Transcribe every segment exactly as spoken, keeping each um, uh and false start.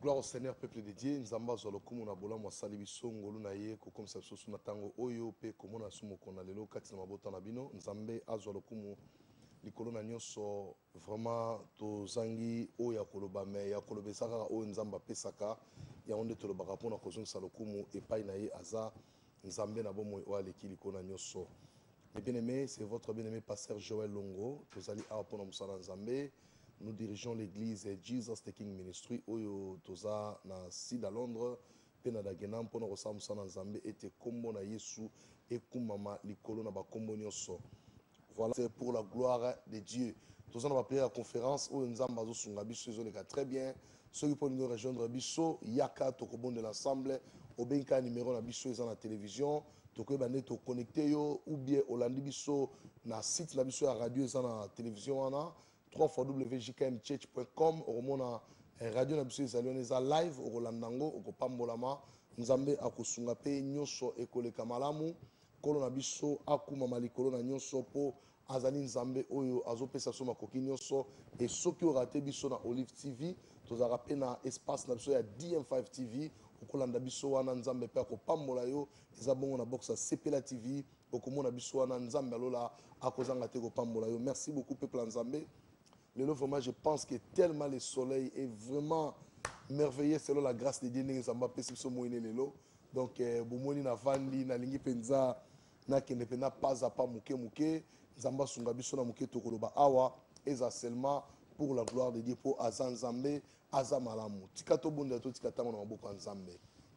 Gloire au Seigneur, peuple de Dieu. Nous avons besoin de nous abola mo salibiso ngolu na ye ko comme ça sosu na tango oyo pe komona sumo kona lelo kati na mabota na bino. Nzambe azwa lokumu likolo na nyonso vraiment to zangi oya koloba me ya kolobesaka o nzamba pesaka ya onde to lobaka pona kozongisa lokumu epai na ye aza nzambe na bomo o aleki likolo na nyonso. Mes bien-aimés, c'est votre bien-aimé pasteur Joël Longo. Tous allez à Pona Moussala Nzambe. Nous dirigeons l'église Jesus the King Ministry. Oyo toza na sud à Londres. Pena da genam pona rosa Moussala Nzambe ete kombo na Yesu et kumama likolo na ba kombo nyonso. Voilà, c'est pour la gloire de Dieu. Tous on va prier la conférence où Nzamba zo sunga biso zo leka très bien. Ceux qui peuvent nous rejoindre biso yaka tokobon de l'ensemble. Obenka numéro na biso ils ont la télévision. Toko bande to connecté yo ou bien Olandi biso na site na biso ya radio za na télévision wana w w w point j k m church point com oromona radio na biso ezali za live okolandango okopambolama nzambe akosunga pe nyonso ekoleka malamu kolo na biso akuma malikolo na nyonso po azali nzambe oyo azopesa so makoki nyonso et soki orate biso na Olive T V tozaka pe na espace na biso ya D M five T V okolanda biso wana nzambe pe akopambola yo eza bongo na box ya Sepela T V okomona biso wana nzambe alola akozanga te kopambola yo. Merci beaucoup peuple nzambe. Lelo vraiment je pense que tellement le soleil est vraiment merveilleux selon la grâce de Dieu nzamba pesi biso moine lelo donc bomoni na vandi na lingi penza na kende pena pas à pas muke muke nzamba sunga biso na muke tokoloba awa eza seulement pour la gloire de Dieu pour azan nzambe aza malamu tika to bonda to tika tango na maboko nzambe.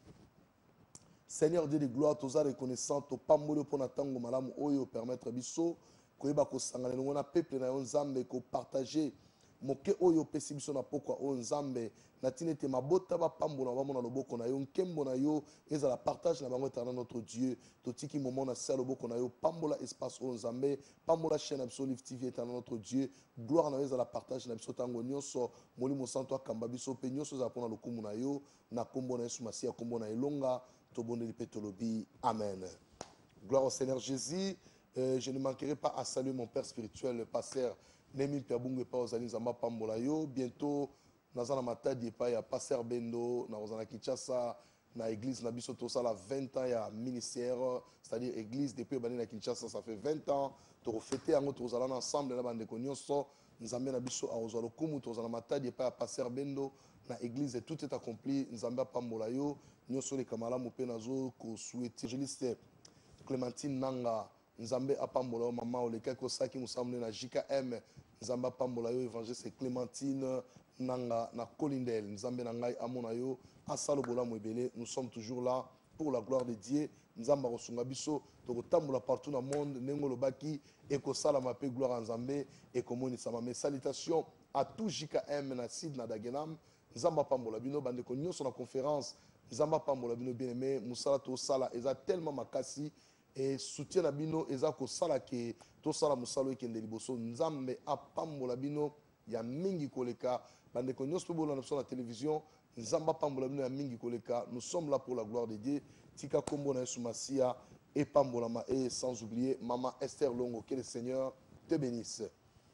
Seigneur Dieu de gloire toza reconnaissant to pambolo pour na tango malamu oyo permettre biso koyeba ko sangana ngona peuple na nzambe ko partager moke oyo pesi biso na pokwa o nzambe na tinete mabota ba pambola ba mona loboko na yo nkembo na yo eza la partage na bango etana notre Dieu totiki moment na sala loboko na yo pambola espace o nzambe pambola chaîne na biso Live T V etana notre Dieu gloire na yo eza la partage na biso tango nyonso molimo santo akamba biso pe nyonso za pona lokumu na yo na kombo na Yesu Masia kombo na elonga tobondeli pe tolobi amen. Gloire au Seigneur Jésus. Euh, je ne manquerai pas à saluer mon père spirituel, le pasteur Nemi Piabungue Paozali Nzamba Pambolayo. Bientôt, nous allons matadi pa ya pasteur Bendo, nous allons Kinshasa, na église Nabiso Tosa la vingt ans ya ministère, c'est-à-dire église depuis Bani na Kinshasa, ça fait vingt ans. Nous fêter en nous allons ensemble na bande konyoso, Nzambe Nabiso a ozalo kumu, nous allons matadi pa ya pasteur Bendo, na église et tout est accompli, Nzamba Pambolayo, nyoso les kamala mope nazo ko souhaiter. Évangéliste Clémentine Nanga Nzambe apambola yo mama oleka ko saki musamle na J K M Nzamba pambola yo évangéliste Clémentine Nanga na Colindel Nzambe na ngai amona yo asalo bola mwebele. Nous sommes toujours là pour la gloire de Dieu. Nzamba kosunga biso to kotambola partout dans le monde nengolo baki et ko sala mape gloire Nzambe et komoni sama. Mes salutations à tout J K M na Sid na Dagenam Nzamba pambola bino bande ko nyonso na conférence Nzamba pambola bino bien aimé musala to sala eza tellement makasi et soutien na bino ezako sala ke to sala musalo ekende liboso nzambe apambola bino ya mingi koleka bande ko nyonso bola na la télévision nzamba pambola bino ya mingi koleka. Nous sommes là pour la gloire de Dieu tika kombo na Yesu Masia et pambola ma et sans oublier maman Esther Longo, que le Seigneur te bénisse.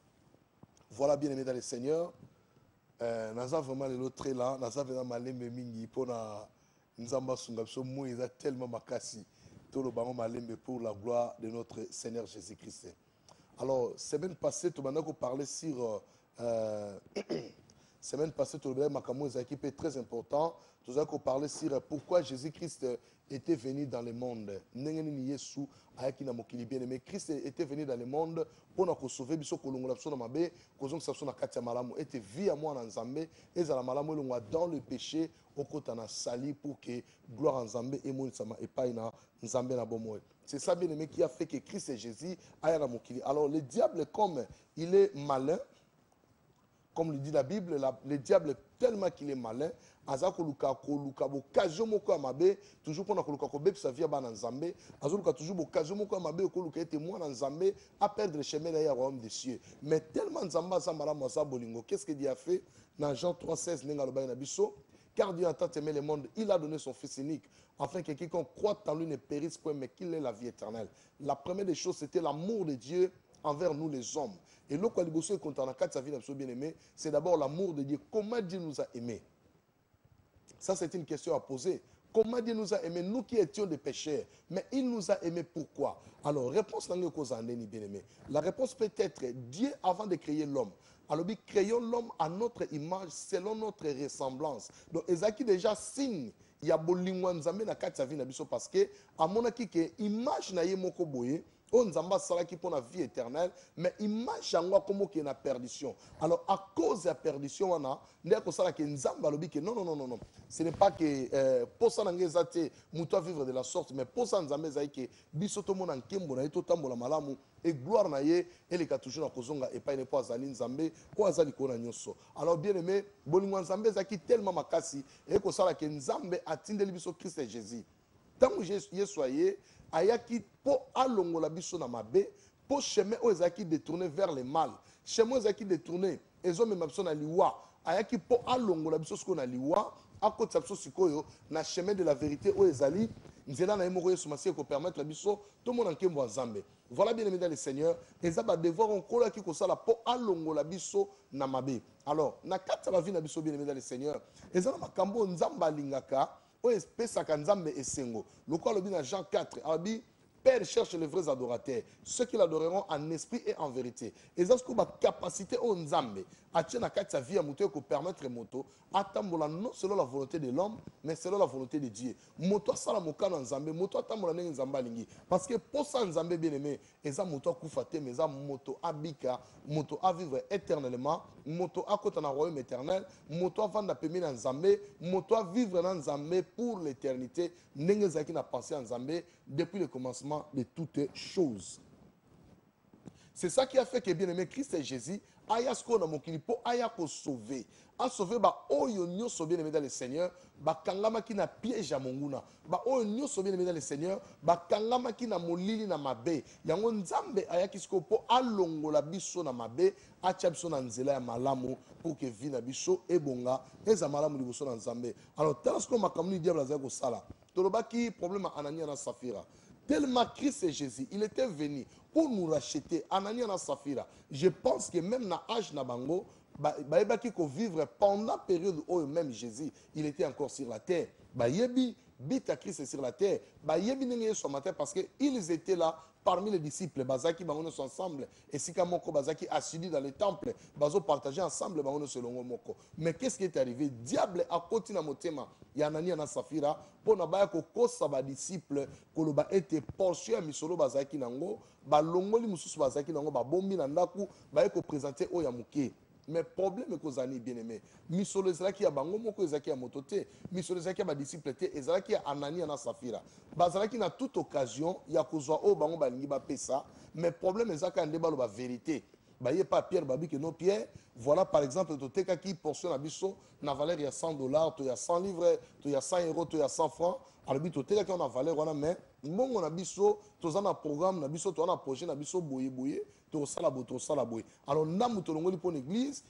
Voilà bien aimé dans le Seigneur euh naza vraiment le lot très là naza vraiment malembe mingi pona nzamba sunga biso mo eza tellement makasi tout le baron malembe pour la gloire de notre Seigneur Jésus-Christ. Alors, semaine passée, tout le monde a parlé sur... Euh, semaine passée, tout le monde a équipe très important. Tout le monde a parlé sur pourquoi Jésus-Christ était venu dans le monde. Mais Christ était venu dans le monde pour nous sauver, pour nous sauver, pour nous sauver, était vie à moi dans Nzambe, et dans le péché, au côté de sali pour que gloire en Nzambe et mon sama et pas na Nzambe na bomoe. C'est ça bien aimé qui a fait que Christ et Jésus aillent à Mokili. Alors le diable, comme il est malin, comme le dit la Bible, la, le diable tellement qu'il est malin, azako luka ko luka occasion moko amabe toujours pour na ko luka ko be sa vie ba na Nzambe, azoluka toujours occasion moko amabe ko luka ete moi na Nzambe à perdre le chemin là ya royaume des cieux. Mais tellement Nzamba sa mala mosa bolingo, qu'est-ce que Dieu a fait dans Jean trois seize nenga lo ba na biso? Car Dieu a tant aimé le monde, il a donné son Fils unique, afin que quiconque croit en lui ne périsse point, mais qu'il ait la vie éternelle. La première des choses, c'était l'amour de Dieu envers nous les hommes. Et l'autre, c'est d'abord l'amour de Dieu. Comment Dieu nous a aimés. Ça, c'est une question à poser. Comment Dieu nous a aimés, nous qui étions des pécheurs, mais il nous a aimés pourquoi? Alors, réponse bien-aimé. La réponse peut être Dieu avant de créer l'homme. Alors, créons l'homme à notre image, selon notre ressemblance. Donc, Ezaki déjà signe. Il y a bolingwa nzambe na kati ya vie na biso parce que amonaki ke image na ye moko boye on nzamba salaki pour la vie éternelle mais image yango comme ke na perdition. Alors à cause de la perdition wana ndeko ko sala ke nzamba lobi ke non non non non non, ce n'est pas que euh, pour ça ngeza te muto vivre de la sorte mais pour ça nzambe zai ke biso to mona nkembo na to tambola malamu et gloire na ye eleka toujours na kozonga et pas ne pas azali nzambe ko azali ko na nyoso. Alors bien aimé bolingwa nzambe zaki tellement makasi et ko sala ke nzambe atindeli biso Christ Jésus. Tant que Jésus soyez ayaki po alongola biso na mabe po chemin o ezaki détourné vers le mal. Chemin ezaki détourné ezo mema biso na liwa ayaki po alongola biso siko na liwa akotsa biso sikoyo na chemin de la vérité o ezali nzela na yemoko Yesu Masiye ko permettre biso to mona nkembo nzambe. Voilà bien aimé dans le Seigneur, eza ba devoir on kola ki ko sala po alongola biso na mabe. Alors na kata la vie na biso bien aimé dans le Seigneur, eza na makambo nzamba lingaka o espesaka nzambe esengo. Lokwa lobi na Jean quatre, abi Père cherche les vrais adorateurs, ceux qui l'adoreront en esprit et en vérité. Et ça, c'est la capacité au nzambe à tenir la carte sa vie à monter pour permettre moto atambola non selon la volonté de l'homme, mais selon la volonté de Dieu. Moto sala mokana nzambe, moto atambola nengi nzamba lingi. Parce que pour ça nzambe bien aimé, et ça moto kufate, mais ça moto abika, moto à vivre éternellement, moto à côté dans royaume éternel, moto à vendre pemi dans nzambe, moto à vivre dans nzambe pour l'éternité. Nengi zaki na pensé en nzambe depuis le commencement de toutes choses. C'est ça qui a fait que bien aimé Christ et Jésus aya sko na mokili po aya ko sauver a sauver ba oyo nyoso bien aimé dans le Seigneur ba kangama ki na piège ya monguna ba oyo nyoso bien aimé dans le Seigneur ba kangama ki na molili na mabe yango nzambe aya kisko po alongola biso na mabe acha biso na nzela ya malamu pour que vie na biso ebonga eza malamu liboso na nzambe. Alors tala sko makamni diable azako ko sala tolobaki problème Anania na Safira. Tellement Christ et Jésus, il était venu pour nous racheter. Anania na Safira. Je pense que même dans l'âge na bango, ba qui vivre pendant la période où même Jésus, il était encore sur la terre. Ba yebi bita Christ sur la terre. Ba yebi n'engeye sur la terre parce que ils étaient là parmi les disciples. Bazaki bangono sont ensemble et si kamoko bazaki assidus dans le temple, bazo partager ensemble bangono selon moko. Mais qu'est-ce qui est arrivé? Diable a continué à motema. Ya Anania na Safira pour na baya ko kosa ba disciple ko ba été portion ya misolo bazaki nango ba longoli mususu bazaki nango ba bombi na ndaku ba ko présenter o ya muke. Mais problème que vous avez bien aimé, misolo ezalaki ya bango moko ezalaki ya motote, misolo ezalaki ya ba disciple te, ezalaki ya Anania na Safira. Bazalaki na toute occasion ya kozwa o bango balingi ba pesa, mais problème ezalaka nde balo ba vérité. Ba yé pas Pierre babi que non Pierre, voilà par exemple to teka ki portion na biso na valeur ya cent dollars, to ya cent livres, to ya cent euros, to ya cent francs. Alors bi to teka ki on a valeur wana mais mbongo na biso to za na programme na biso to na projet na biso boye boye. Alors, pour l'église,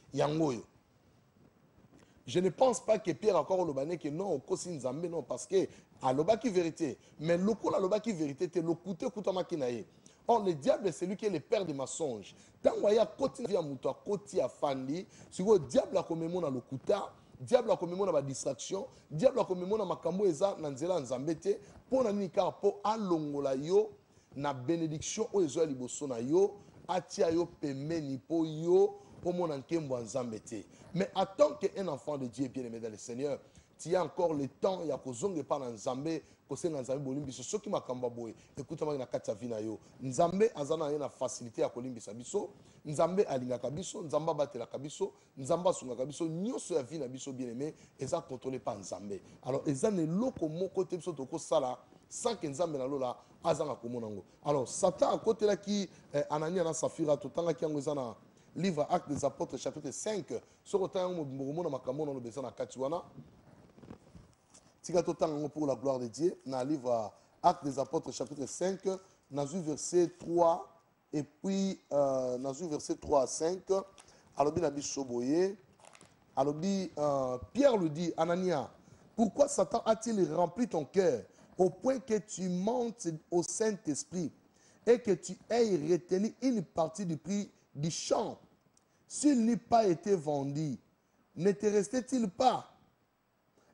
je ne pense pas que Pierre encore le bané que non, non, parce que à l'obaki vérité, mais le coup à l'obaki vérité, c'est le côté kutamakiнаe. Or, le diable, c'est lui qui est le père des mensonges. Tant qu'il y a côté via muto, côté afandi, si le diable a comme mon le kuta, diable a comme mon la distraction, diable a comme mon la makambo eza nanzela nzambete, pour nani car pour alongola yo na bénédiction o ezo liboso na yo. Atia yo pemeni po yo po mon nkembo nzambe te. Mais attends qu'un enfant de Dieu bien aimé dans le Seigneur, tu as encore le temps ya kozonge pa na nzambe ko senga nzambe bolimbiso soki makamba boye écoute ma na kati ya vina yo nzambe azana na facilité ya kolimbisa biso nzambe alingaka biso nzamba batela kabiso nzamba sunga biso nyoso ya vina biso bien aimé eza contrôlé par nzambe. Alors eza ne loko moko te biso to ko sala sans que nzambe na lola azanga komonango. Alors Satan à côté là qui eh, Anania na Safira totanga ki yango na livre Actes des Apôtres chapitre cinq sur autant mo na makambo na lobesa na kati wana tika totanga pour la gloire de Dieu na livre Actes des Apôtres chapitre cinq na verset trois et puis euh, na verset trois à cinq alobi na biso boye alobi euh, Pierre lui dit Anania pourquoi Satan a-t-il rempli ton cœur au point que tu montes au Saint-Esprit et que tu aies retenu une partie du prix du champ. S'il n'eût pas été vendu, ne te restait-il pas?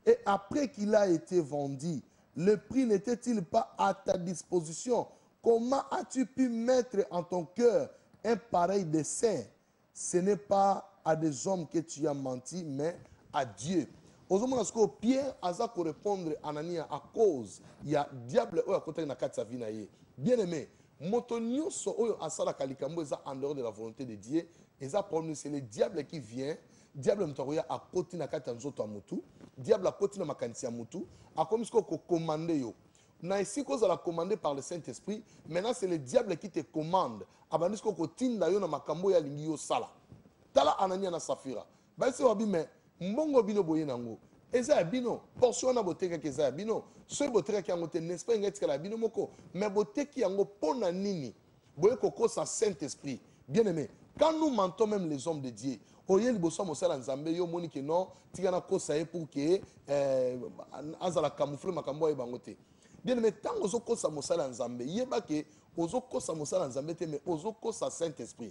Et après qu'il a été vendu, le prix n'était-il pas à ta disposition? Comment as-tu pu mettre en ton cœur un pareil dessein? Ce n'est pas à des hommes que tu as menti, mais à Dieu. Aujourd'hui, Pierre a répondre à Anania à cause il y a diable à côté de sa vie. Bien aimé, motonio so oyo asala kalikambo eza en dehors de la volonté de Dieu. C'est le diable qui vient. Diable mtaroya a côté na kati nzoto a mutu. Diable a côté na makanisi ya mutu. A comme ce qu'on commande yo. Na ici cause la commandé par le Saint-Esprit. Maintenant c'est le diable qui te commande. Abandis ko tinda yo na makambo ya lingi yo sala. Tala Anania na Safira. Ba se wabi me mbongo bino boye nango. Eza bino portion na boteka ke eza bino. So boteka ki yango te n'est-ce pas ngeti kala bino moko. Mais boteki yango pona nini. Boye koko sa Saint-Esprit. Bien aimé, quand nous mentons même les hommes de Dieu, oye liboso mosala nzambe yo moni ke non tika na kosa ye pour que euh azala camoufler makambo ya bangote. Bien aimé, tant ozo kosa mosala nzambe yeba ke ozo kosa mosala nzambe te mais ozo kosa Saint-Esprit.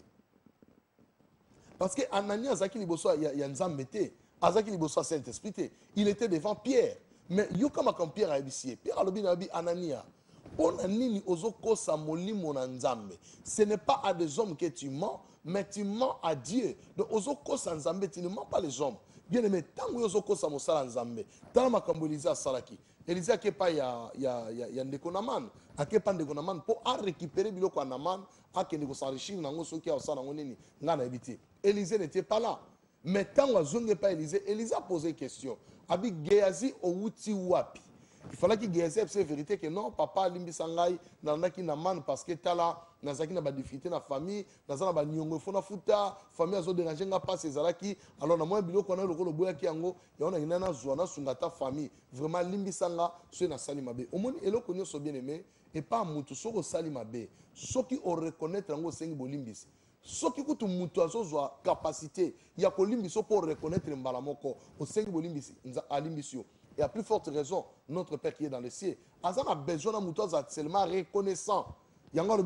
Parce que Anania azaki liboso ya nzambe te, azaki liboso Saint-Esprit te. Il était devant Pierre. Mais yo kama comme Pierre a ebisié. Pierre alobi na bi Anania. Pona nini ozo kosa molimo na nzambe. Ce n'est pas à des hommes que tu mens, mais tu mens à Dieu. Donc ozo kosa nzambe, tu ne mens pas les hommes. Bien aimé, tant que ozo kosa mosala nzambe, tant makambo Élisée a salaki. Élisée a kepa ya ya ya ya ndeko Naman, a kepa ndeko Naman pour a récupérer biloko ya Naman, a kende ko s'enrichir nango soki a osala ngo nini ngana ebiti. Élisée n'était pas là. Mais tant que zonge pas Élisée, Élisée a posé une question. Abi Géasi outi wapi. Il fallait qu'il Géasi ait la vérité que non, papa limbi sangai nanaki Naman parce que tala nazaki na ba difficulté na famille, nazana ba nyongo fona futa, famille azo déranger nga pas ces alaki, alors na moi biloko na lokolo boya ki yango, ya ona ina na zwana sungata famille, vraiment limbi sanga so na sali mabe. Omoni eloko nyoso bien aimé et pas mutu soko sali mabe. Soki o reconnaître yango sengi bolimbisi. Soki kutu mutu azozwa capacité ya kolimbiso pour reconnaître mbala moko au sengi bolimbisi alimbisio. Et à plus forte raison, notre Père qui est dans les cieux, Azan a besoin d'un mouton seulement reconnaissant. Il y a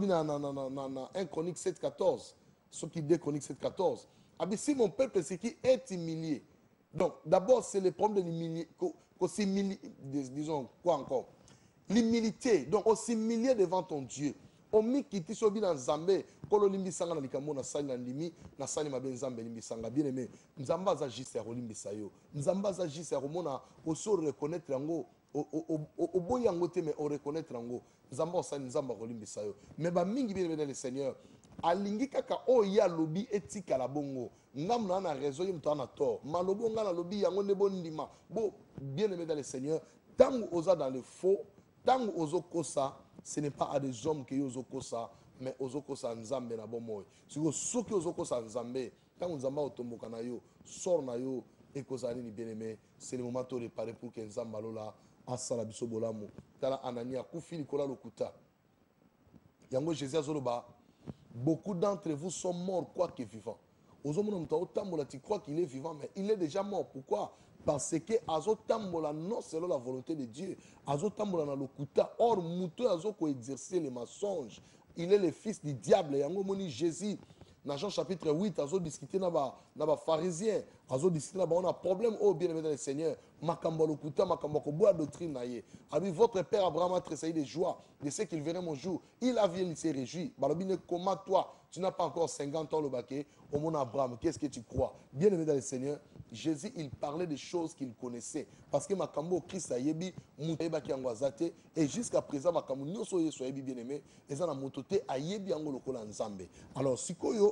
un Chronique sept quatorze, ce qui dit Chronique sept quatorze. Si mon peuple, c'est qui est humilié. Donc, d'abord, c'est le problème de l'humilité. Disons, quoi encore? L'humilité. Donc, on s'humilie devant ton Dieu. Omi kiti sobi na nzambe kolo limbi sanga na likambo na sali na ndimi na sali mabe nzambe limbi sanga bien aimé nzamba za juste ya kolimbi sayo nzamba za juste ya komona oso reconnaître yango o boy yango te mais o reconnaître yango nzamba osali nzamba kolimbi sayo mais ba mingi bien aimé le Seigneur alingi kaka o ya lobi etika la bongo ngamna na raison yim to na tort malobo nga na lobi yango ne bondima bo bien aimé dans le Seigneur tango oza dans le faux tango ozo kosa. Ce n'est pas à des hommes qui ont kosa, mais aux kosa nzambe na bomoy. Si vous soki aux kosa nzambe, quand nzamba otomboka na yo, sort na yo et kozali ni bien aimé, c'est le moment de réparer pour que nzamba lola asala biso bolamu. Tala Anania kufili kola lokuta. Yango Jésus azoloba, beaucoup d'entre vous sont morts quoique vivants. Aux hommes tu crois qu'il est vivant, mais il est déjà mort. Pourquoi? Parce que azotambola non selon la volonté de Dieu. Azotambola na lokuta. Or, muto azoko exercer les mensonges. Il est le fils du diable. Yango moni Jésus. Dans Jean chapitre huit, azo discuter na ba na ba pharisien. Azo discuter na ba on a problème oh bien aimé dans le Seigneur. Makamba lokuta makamba ko boa doctrine na ye. Abi votre père Abraham a tressailli de joie de ce qu'il verrait mon jour. Il a vu, il s'est réjoui. Balobine comment toi tu n'as pas encore cinquante ans le baquet au monde Abraham. Qu'est-ce que tu crois? Bien aimé dans le Seigneur. Jésus, il parlait des choses qu'il connaissait. Parce que Makambo Christ a yebi, Mouteba qui angwazate, et jusqu'à présent, Makambo Nyoso Yeso yebi bien aimé, et ça n'a mototé a yebi ango lokola nzambe. Alors, si koyo,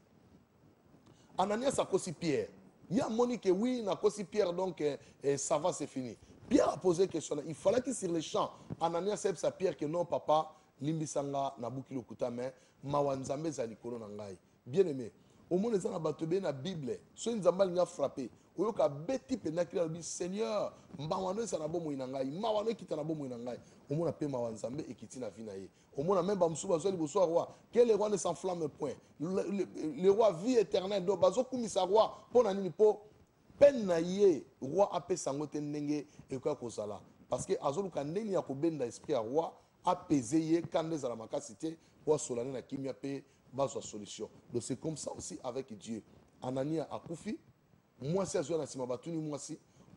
Ananias a kosi Pierre. Il y a Monique, oui, na kosi Pierre, donc eh, eh, ça va, c'est fini. Pierre a posé une question. Il fallait que sur les champs, Ananias a sa Pierre que non, papa, limbisanga nabuki lokuta, mais mawanzambe za likolo nangai. Bien aimé. Au monde des gens battu na Bible, so nzambal nga frappé. Oyo ka beti pe na kila bi Seigneur, mbawano sa na bomo inangai, mbawano kita na bomo inangai. Au monde pe mawanzambe ekiti na vina ye. Au monde même ba msuba zo liboso roi, que le roi ne s'enflamme point. Le, le, le roi vie éternelle do bazo kumisa roi pona nini po pen na ye roi ape sangote ndenge ekoka kozala. Parce que azoluka ndenge ya kobenda esprit ya roi apaiser ye kande za la makasité pour solane na kimia pe bazwa solution. Donc c'est comme ça aussi avec Dieu. Anania a koufi, moi si azwa na sima batuni moi si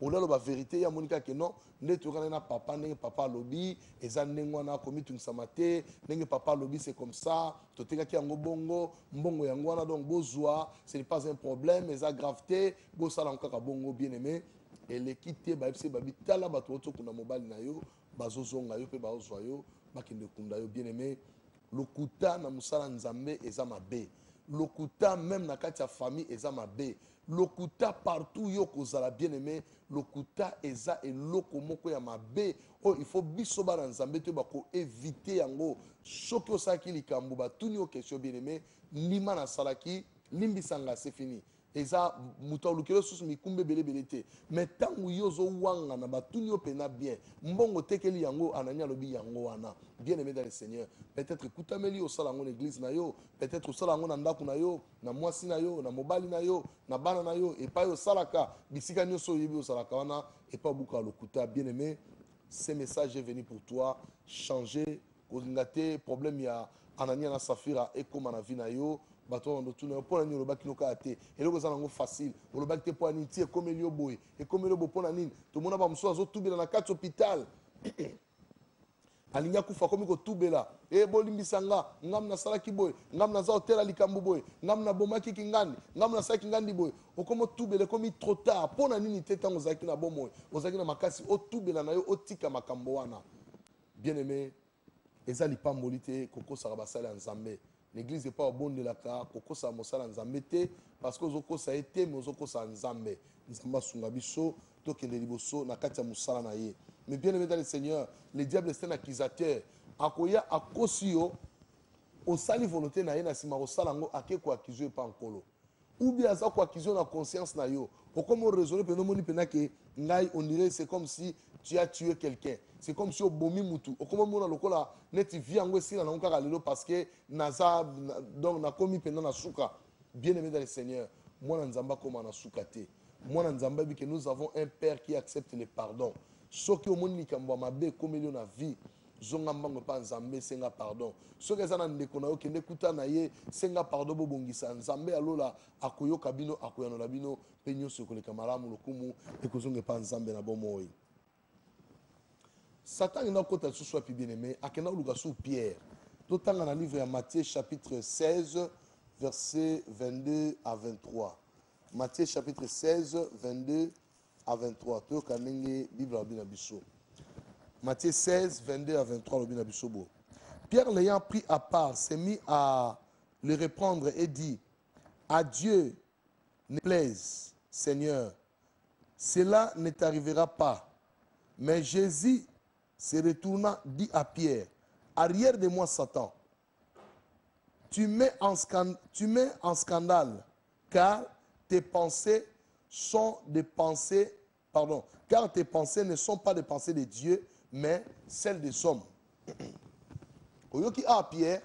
olalo ba vérité ya monika ke non nde tokana na papa ndenge papa lobi eza ndenge wana komi tungisama te ndenge papa lobi c'est comme ça totekaki yango bongo mbongo yango wana donc bozwa ce n'est pas un problème eza gravité bosala yango kaka bongo bien aimé eleki te bayebisi babi tala bato otokunda mobali na yo bazozonga yo mpe bazozwa yo bakende kunda yo bien aimé lokuta na mosala nzambe eza mabe lokuta même na kati ya famille eza mabe lokuta partout yo kozala bien aimé lokuta eza eloko moko ya mabe oh il faut biso bana nzambe te bako éviter yango soki osalaki likambo batuni yo question bien aimé ndima nasalaki limbisanga c'est fini eza mutu alukelo susu mikumbe bele bele te mais tangu yo ozowanga na batuni yo pena bien mbongo tekeli yango anani alobi yango wana bien aimé dans le Seigneur peut-être ekutameli osala yango na église na yo peut-être osala yango na ndako na yo na mwasi na yo na mobali na yo na bana na yo epai osalaka bisika nyonso oyebi osalaka wana epai obuka lokuta bien aimé ce message est venu pour toi changer kolinga te problème ya Anania na Safira ekoma na vie na yo bato ndo tuna pona ni olobaki noka te eloko za nango facile olobaki te pona ni tie komeli yo boy e komeli yo bo pona nini to mona ba mso azo tubela na kati hôpital alinga kufa komi ko tubela e bolimbisanga ngam na salaki boy ngam na za hotel likambu boy ngam na bomaki kingandi ngam na saki ngandi boy okomo tubele komi trop tard pona nini te tango zaki na bomoy ozaki na makasi o tubela na yo otika makambo wana bien aimé ezali pamboli te kokosa basala ya nzambe l'église n'est pas au bon de la car kokosa mosala nzambe te parce que ozokosa ete mais ozokosa nzambe nzamba sunga biso tokende liboso na kati ya mosala na ye mais bien aimé dans le Seigneur le diable est un accusateur akoya akosi yo osali volonté na ye na sima osala ngo ake ko accuser pa nkolo ou bien aza ko accuser na conscience na yo okomo raisonner pe no moni pena ke ngai on dirait c'est comme si tu as tué quelqu'un c'est comme si obomi mutu okomo mona lokola neti vie yango esila na nkaka lelo parce que naza donc na komi pena na suka bien aimé dans le Seigneur mwana nzamba koma na suka te mwana nzamba bi que nous avons un père qui accepte le pardon soki omoni likambo mabe komeli na vie zonga mbango pa nzambe senga pardon soki eza na ndeko na yo kende kuta na ye senga pardon bobongisa nzambe alola akoyoka bino akoyanola bino mpe nyonso ekoleka malamu lokumu ekozonga pa nzambe na bomoi Satan n'a pas de souci bien aimé. Akena oluka sous Pierre. Totanga na livre ya Matthieu chapitre seize verset vingt-deux à vingt-trois. Matthieu chapitre seize vingt-deux à vingt-trois. To kanenge Bible abina biso. Matthieu seize vingt-deux à vingt-trois lobina biso bo. Pierre l'ayant pris à part s'est mis à le reprendre et dit à Dieu ne plaise Seigneur cela ne t'arrivera pas. Mais Jésus se retourna, dit à Pierre, arrière de moi Satan, tu mets en scandale, tu mets en scandale car tes pensées sont des pensées, pardon, car tes pensées ne sont pas des pensées de Dieu, mais celles des hommes. Oyoki a Pierre,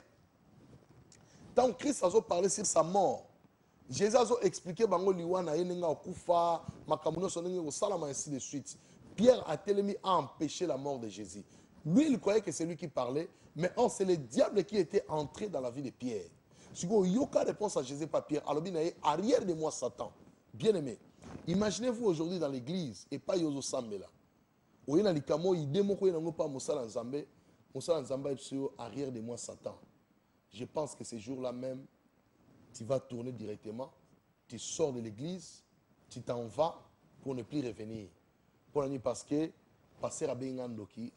tant Christ a parlé sur sa mort, Jésus a expliqué bango liwana yenenga okufa makamuno sonenge ko salama ainsi de suite. Pierre a tellement empêché la mort de Jésus. Lui, il croyait que c'est lui qui parlait, mais oh, c'est le diable qui était entré dans la vie de Pierre. Si vous avez aucune réponse à Jésus par Pierre, alors bien, arrière de moi, Satan. Bien aimé, imaginez-vous aujourd'hui dans l'église, et pas Yozo Sambela. Vous avez likamo, il démontre qu'il n'y a pas Moussa Nzambe, Moussa Nzambe est arrière de moi, Satan. Je pense que ce jour-là même, tu vas tourner directement, tu sors de l'église, tu t'en vas pour ne plus revenir. Parce que passer à Bengandoki,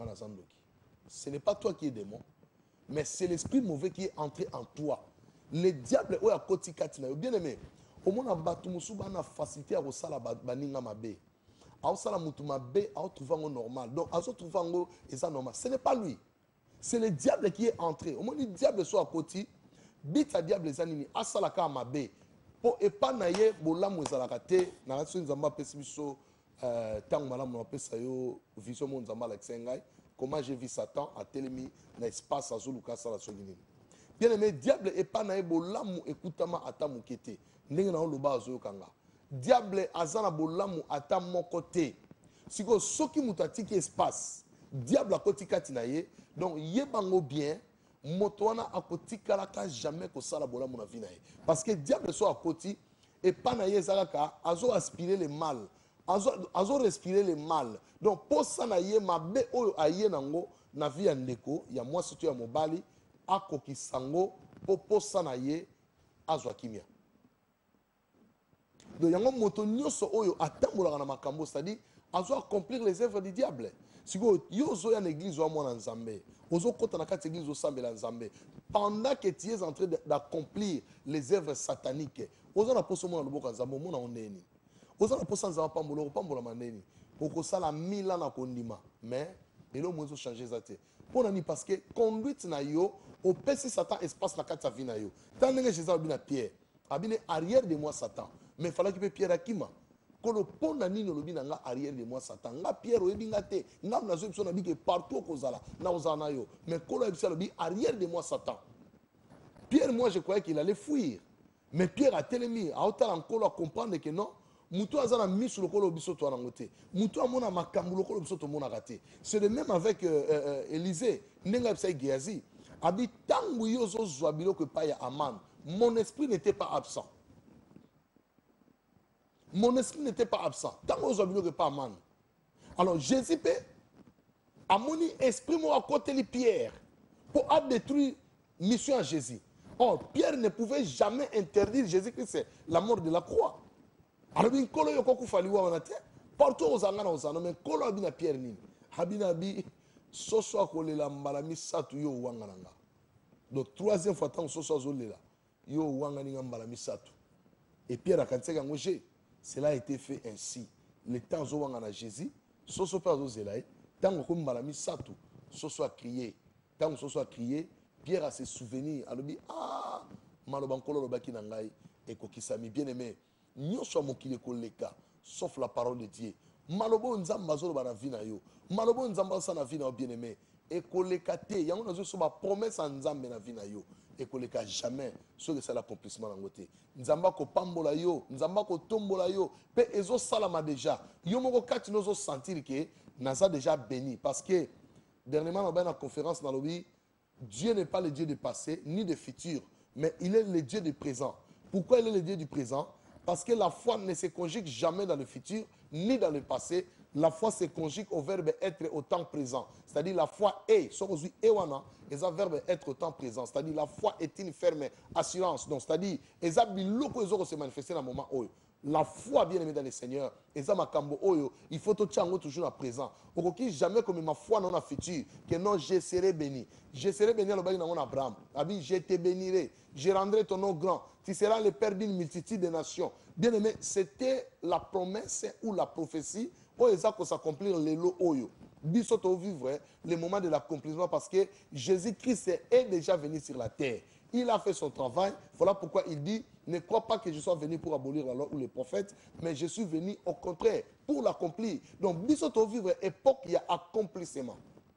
ce n'est pas toi qui es démon, mais c'est l'esprit mauvais qui est entré en toi. Le diable est à côté de bien aimé. Au moins, on a facilité à resala baninga mabe. À resala mutu mabe, à trouver normal. Donc, à trouver c'est normal. Ce n'est pas lui. C'est le diable qui est entré. Au moins, le diable soit à côté. Bita diable les animés. À salaka mabe. Pour épanayer, bolamu ezalakate. Na raison nzamba pesibiso. Tant que je suis vision mon comment j'ai vu Satan à Télémi dans l'espace à Zuluka Sala Sogini. Bien aimé, diable est pas naïbo lamu écoutama ata mukete. N'est na oloba azo kanga. Diable azana bolamu ata mon côté. Si ko soki mutati qui espace. Diable a côté katinaye. Donc yebango bien. Motoana a côté kalaka jamais ko sala bolamu na vinaye. Parce que diable soit à côté et pas naïe zalaka azo aspirer le mal. azo respirer le mal. Donc pour ça na ye mabe oyo aye nango na vie ya ndeko ya mwasi to ya mobali akokisango po posa na ye azwa kimia. Donc yango moto nyonso oyo atambolaka na makambo, c'est-à-dire azo accomplir les œuvres du diable. Siko yo zo ya l'église wa mwana nzambe, ozo kota na kati église osambela nzambe, pendant que tu es en train d'accomplir les œuvres sataniques, ozo na poso mwana loboka nzambe mona oneni. Ozo na poso nzambe pambolo pambola maneni. Oko sala mille ans na kondima, mais elo mozo changer ça te. Pour nani parce que conduite na yo au pesi Satan espace na kati vie na yo. Tant que Jésus a bien Pierre, a bien arrière de moi Satan, mais fallait qu'il Pierre akima. Kolo pona nini lobi na nga arrière de moi Satan. Nga Pierre oyebi nga te. Nga na zo biso na bi que partout kozala na ozana yo. Mais kolo ebisa lobi arrière de moi Satan. Pierre, moi je croyais qu'il allait fuir. Mais Pierre a tellement a autant encore à comprendre que non. Moutou azana mis sur le colo biso to anangote. Moutou amona makambu le colo biso to mona raté. C'est le même avec euh, euh, Élisée. Nenga psa Géasi. Abi tangu yo zo zwabilo que pa ya Aman. Mon esprit n'était pas absent. Mon esprit n'était pas absent. Tangu yo zwabilo que pa Aman. Alors Jésus pe a moni esprit mo à côté de Pierre pour détruire mission à Jésus. Or Pierre ne pouvait jamais interdire Jésus-Christ, c'est la mort de la croix. Alors, il y a beaucoup de partout aux angles, mais kolo abina Pierre ni. Abina bi soso akolela mbalami satu yo wangananga. Donc troisième fois tant soso azolela yo wangani mbalami satu. Et Pierre a kanté ngangoshe. Cela a été fait ainsi. Le temps zo wangana Jésus, soso pa azozelaï, tant ko mbalami satu, soso a crié. Tant soso a crié, Pierre a ses souvenirs, a dit ah, maloba nkolo lobaki na ngai et kokisami bien-aimé. Nyonso mokili koleka sauf la parole de Dieu. Malobo nzamba zo ba na vie na yo. Malobo nzamba sa na vie na bien-aimé. Et koleka te, yango nazo so ba promesse en nzambe na vie na yo. Et koleka jamais ce que c'est l'accomplissement na ngote. Nzamba ko pambola yo, nzamba ko tombola yo, pe ezo salama déjà. Yo moko kati nozo sentir que naza déjà béni parce que dernièrement dans la conférence na lobi Dieu n'est pas le Dieu du passé ni du futur, mais il est le Dieu du présent. Pourquoi il est le Dieu du présent? Parce que la foi ne se conjugue jamais dans le futur ni dans le passé. La foi se conjugue au verbe être au temps présent. C'est-à-dire la foi est, et ça verbe être au temps présent. C'est-à-dire la foi est une ferme assurance. Donc c'est-à-dire, ça se manifester dans le moment où la foi bien aimée dans le Seigneur, et ça makambo oyo, il faut toujours toujours à présent. Okoki jamais comme ma foi non à futur, que non je serai béni. Je serai béni à l'obéi dans mon Abraham. Abi je te bénirai, je rendrai ton nom grand. Tu seras le père d'une multitude de nations. Bien aimé, c'était la promesse ou la prophétie où ils ont s'accomplir les lots oyo. Bisoto vivre le moment de l'accomplissement parce que Jésus-Christ est déjà venu sur la terre. Il a fait son travail. Voilà pourquoi il dit, ne crois pas que je sois venu pour abolir la loi ou les prophètes, mais je suis venu au contraire pour l'accomplir. Donc, bisoto vivre époque, il y a accomplissement.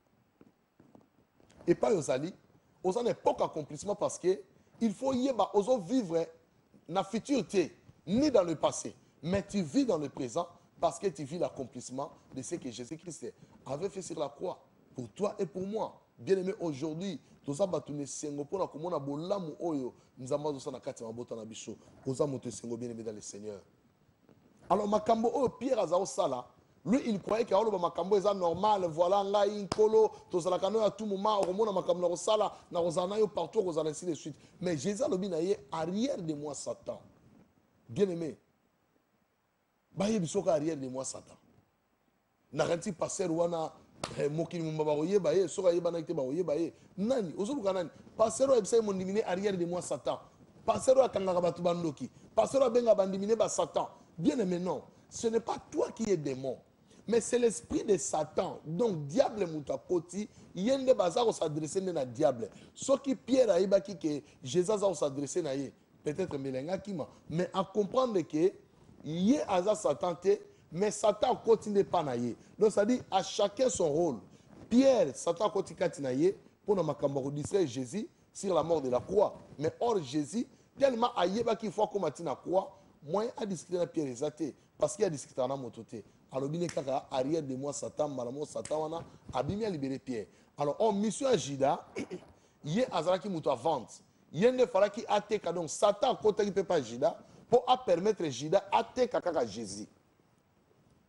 Et pas aux alliés, aux en époque accomplissement parce que il faut y aller, vivre dans la futurité, ni dans le passé, mais tu vis dans le présent parce que tu vis l'accomplissement de ce que Jésus-Christ avait fait sur la croix pour toi et pour moi. Bien aimé, aujourd'hui, tous les battus sengo pour la commune abolamu oyo nous avons ça na kati mabota na biso. Tous les moto sengo bien aimé dans le Seigneur. Alors makambo oyo Pierre azao sala, lui il croyait que alo makambo est normal, voilà nga inkolo, tous la kano à tout moment, au moment makambo na sala na ozana yo partout ozana ainsi de suite. Mais Jésus lobi na ye arrière de moi Satan. Bien aimé. Ba ye biso ka arrière de moi Satan. Na ranti passer wana mokili mumba oyeba ye soka yeba na kite ba oyeba ye nani ozoluka nani pasero ebisa mon diminer arrière de moi Satan pasero akanga batu bandoki pasero benga bandiminer ba Satan bien aimé non ce n'est pas toi qui es démon mais c'est l'esprit de Satan donc diable muta koti yende bazako s'adresser na diable soki Pierre ayeba ki que Jésus a s'adresser na ye peut-être melenga kima mais à comprendre que yé aza Satan te mais Satan continue pas naïe. Donc ça dit à chacun son rôle. Pierre, Satan continue naïe pour nous makambo distraire Jésus sur la mort de la croix. Mais or Jésus tellement aïeba qu'il faut combattre la croix, moi a discuté na Pierre exaté parce qu'il a discuté na mototé. Alors bien kaka arrière de moi Satan malamo Satan wana abimi a libéré Pierre. Alors en mission à Juda, yé azaraki muto vente. Yende falaki ateka donc Satan côté qui peut pas Juda pour permettre Juda ateka kaka Jésus.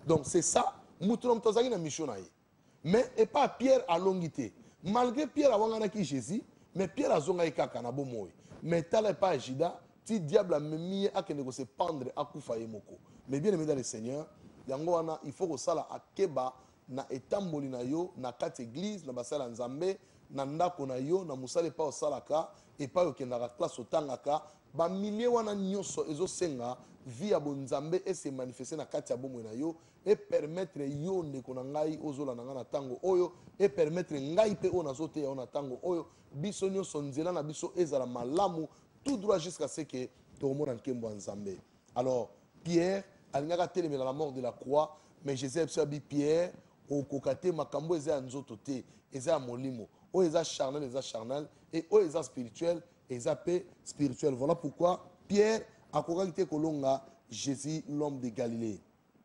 Donc c'est ça, Moutonom Tozaki na mission na ye. Mais et pas Pierre à longité. Malgré Pierre a wangana ki Jésus, mais Pierre a zonga kaka na bomoy. Mais tala pas Jida, ti diable a mis à que se pendre à kufa moko. Mais bien aimé dans le Seigneur, yango wana il faut que ça la akeba na etamboli na yo na kati église na basala nzambe na ndako na yo na musale pa osalaka et pas okendaka classe otangaka ba milliers wana nyonso ezo senga via bonzambe et se manifester na kati ya bomwe na yo et permettre yo ndeko na ngai ozola na na tango oyo et permettre ngai pe ona zote ya ona tango oyo biso nyonso nzela na biso ezala malamu tout droit jusqu'à ce que tomona nkembo nzambe. Alors Pierre alingaka telemela la mort de la croix, mais Jésus a dit Pierre au kokate makambo eza nzoto te eza molimo o eza charnel eza charnel et o eza spirituel eza pe spirituel. Voilà pourquoi Pierre a kokakite kolonga Jésus l'homme de Galilée.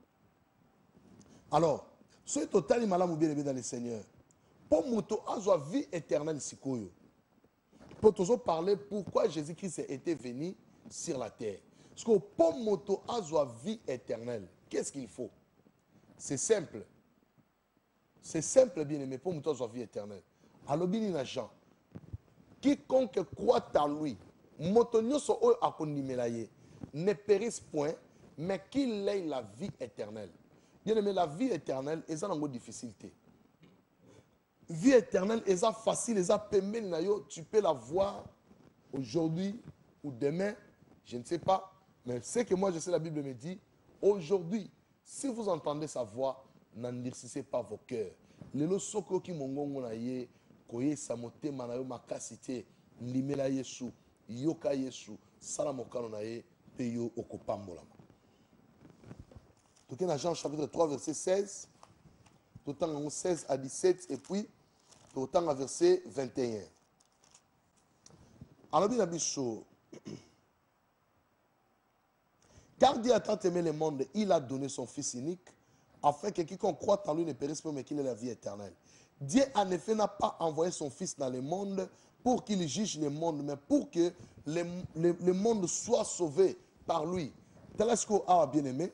Alors ce total malamu bien aimé dans le Seigneur pour moto azwa vie éternelle sikoyo pour toujours parler pourquoi Jésus-Christ était venu sur la terre. Parce que pour moto azwa vie éternelle, qu'est-ce qu'il faut? C'est simple. C'est simple, bien aimé, pour moto azwa vie éternelle. Alors, bien na Jean, quiconque croit en lui, moto nyoso o akondimelaye, ne périsse point, mais qu'il ait la vie éternelle. Bien aimé, la vie éternelle, est en difficulté. Vie éternelle, est facile, est pemben na yo, tu peux la voir aujourd'hui ou demain, je ne sais pas. Mais ce que moi je sais, la Bible me dit, aujourd'hui, si vous entendez sa voix, n'endurcissez pas vos cœurs. Lelo soko ki mongongo na ye, koye samote manayo makasite, limela Yesu, yoka Yesu, salamokano na ye, peyo okopambolama. Toke na Jean chapitre trois, verset seize, totan en seize à dix-sept, et puis totan à verset vingt et un. Alors bien abisso, car Dieu a tant aimé le monde, il a donné son Fils unique, afin que quiconque croit en lui ne périsse pas, mais qu'il ait la vie éternelle. Dieu, en effet, n'a pas envoyé son Fils dans le monde pour qu'il juge le monde, mais pour que le, le, le monde soit sauvé par lui. Tel est-ce qu'on a bien aimé?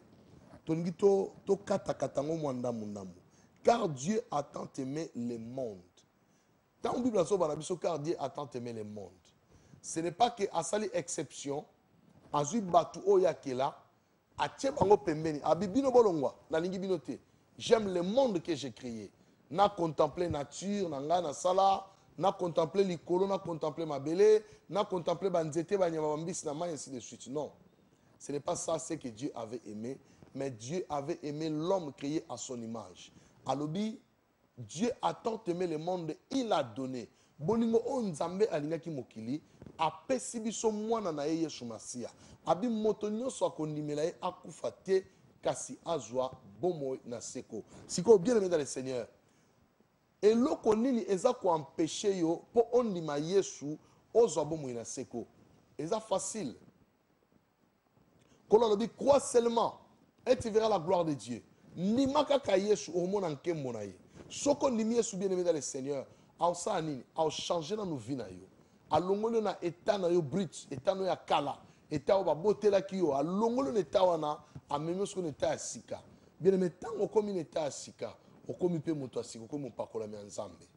Car Dieu a tant aimé le monde. Dans la Bible, car Dieu a tant aimé le monde. Ce n'est pas que à sali exception. Azui batu oya kela atie bango pembeni abibino bolongwa na lingi binote. J'aime le monde que j'ai créé. Na contempler nature na nga na sala, na contempler likolo, na contempler mabele, na contempler banzete banyama bambisi na ma ainsi de suite. Non. Ce n'est pas ça ce que Dieu avait aimé, mais Dieu avait aimé l'homme créé à son image. Alobi Dieu a tant aimé le monde, il a donné. Bolingo onzambe alingaki mokili apesi biso mwana na ye Yesu Masia. Abi moto nyonso akondimela ye akufa te kasi azwa bomo na seko. Siko bien aimé dans le Seigneur. Eloko nini eza ko empêcher yo po ondima Yesu ozwa bomo na seko. Eza facile. Kolo lobi crois seulement et tu verras la gloire de Dieu. Ni makaka Yesu omona nkembo na ye. Soko ndimi Yesu bien aimé dans le Seigneur. A ça nini a changé dans nos vies na yo a longolo na état na yo brut état no ya kala état ba botela ki yo a longolo na état wana a même ce qu'on état ya sika bien aimé tango comme une état ya sika okomi pe moto asika okomi pakola mi nzambe.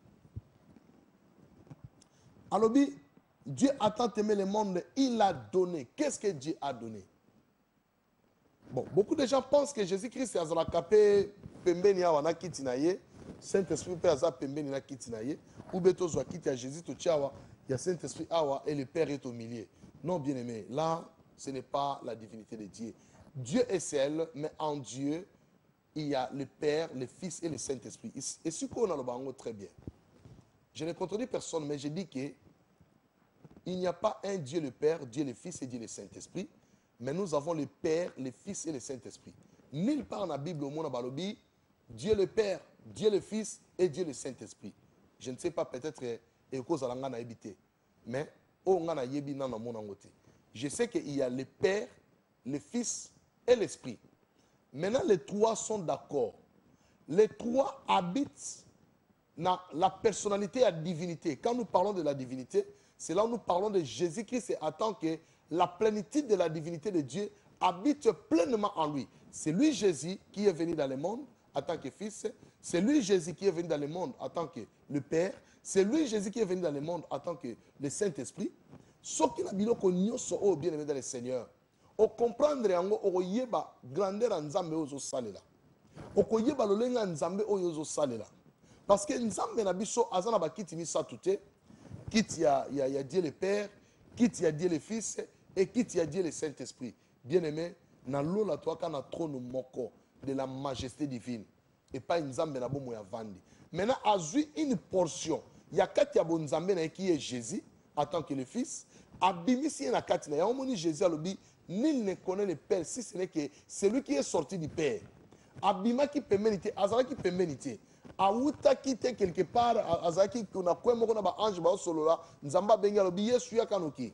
Alobi Dieu a tant aimé le monde, il a donné. Qu'est-ce que Dieu a donné? Bon, beaucoup de gens pensent que Jésus-Christ est azala kapé pembeni ya wana kiti na ye. Saint-Esprit peut avoir pembeni na kiti na ye ou beto zwa kiti ya Jésus to tiawa il y a Saint-Esprit awa et le Père est au milieu. Non bien aimé, là ce n'est pas la divinité de Dieu. Dieu est seul, mais en Dieu il y a le Père, le Fils et le Saint-Esprit. Et ce qu'on a le bango très bien. Je ne contredis personne, mais je dis que il n'y a pas un Dieu le Père, Dieu le Fils et Dieu le Saint-Esprit, mais nous avons le Père, le Fils et le Saint-Esprit. Nulle part dans la Bible au monde balobi Dieu le Père, Dieu le Fils et Dieu le Saint-Esprit. Je ne sais pas peut-être et cause à la habité, mais au ngana yebi na na mon angote. Je sais qu'il y a le Père, le Fils et l'Esprit. Maintenant les trois sont d'accord. Les trois habitent dans la personnalité et la divinité. Quand nous parlons de la divinité, c'est là où nous parlons de Jésus-Christ en tant que la plénitude de la divinité de Dieu habite pleinement en lui. C'est lui Jésus qui est venu dans le monde en tant que fils. C'est lui Jésus qui est venu dans le monde en tant que le Père. C'est lui Jésus qui est venu dans le monde en tant que le Saint-Esprit. Ce qui n'a biloko nyonso o bien aimé dans le Seigneur. O comprendre yango o yeba grandeur en Nzambe ozo salela. O koyeba lolenga Nzambe ozo salela. Parce que Nzambe na biso azana ba kiti misatu te. Kiti ya ya ya Dieu le Père, kiti ya Dieu le Fils et kiti ya Dieu le Saint-Esprit. Bien aimé, na lola toi kana trône moko de la majesté divine et pas Nzambe na bomo ya vandi. Maintenant azui une portion. Il y a kati ya bon Nzambe na qui est Jésus en tant que le Fils. Abimisi na kati na ya omoni Jésus alobi nul ne connaît le Père si ce n'est que celui qui est sorti du Père. Abima qui péménité, azala qui péménité. Aouta qui était quelque part, azaki kuna kwe moko na ba ange ba solola, nzamba benga alobi Yesu ya kanoki.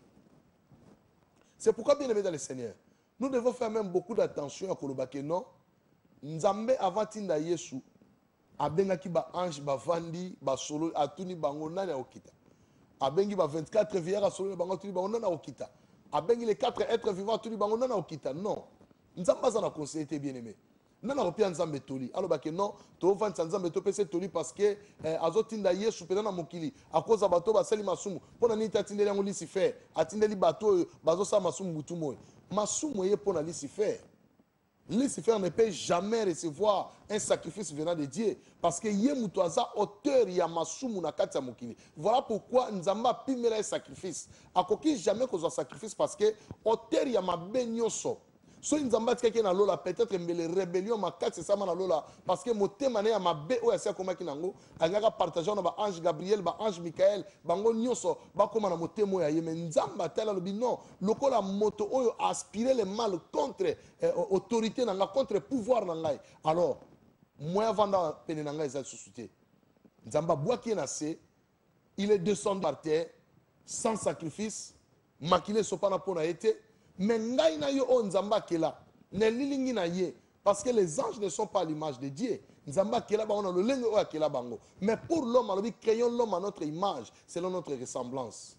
C'est pourquoi bien aimé dans le Seigneur, nous devons faire même beaucoup d'attention à kolobake non. Nzambe avant tinda Yesu, abenga ki ba ange ba vandi ba solo atuni bango nani okita. Abengi ba vingt-quatre vieillards solo bango tuni bango nani okita. Abengi les quatre êtres vivants tuni bango nani okita. Non. Nzamba za na conseiller bien aimé. Non, non, pas Nzambe toli. Alors que non, tu vas faire Nzambe topese toli parce que azotinda Yesu pena na mokili. À cause de bateau basali masumu. Pona ni tatindeli yango Lucifer. Atindeli bateau bazo sa masumu butu moy. Masumu ye pona Lucifer. Lucifer ne peut jamais recevoir un sacrifice venant de Dieu parce que ye mutoaza auteur ya masumu na kati ya mokili. Voilà pourquoi Nzamba pimela un sacrifice. Akoki jamais kozwa sacrifice parce que auteur ya mabe nyonso. So Nzamba tika na lola peut-être mais les rébellions ma quatre c'est ça na lola parce que motema na ya mabe o ya sia koma kinango angaka partager na ba ange Gabriel ba ange Michael bango nyonso ba koma na motema ya yeme Nzamba tala lobi non lokola moto oyo aspirer le mal contre eh, autorité nanga contre pouvoir nanga alors moi vanda pene nanga ezali susute Nzamba bwaki na se il est descendu par terre sans sacrifice makile sopana pona été. Mais ngai na yo o Nzamba kela ne lilingi na ye parce que les anges ne sont pas à l'image de Dieu. Nzamba kela bango na le lenge o akela bango. Mais pour l'homme alobi créons l'homme à notre image selon notre ressemblance.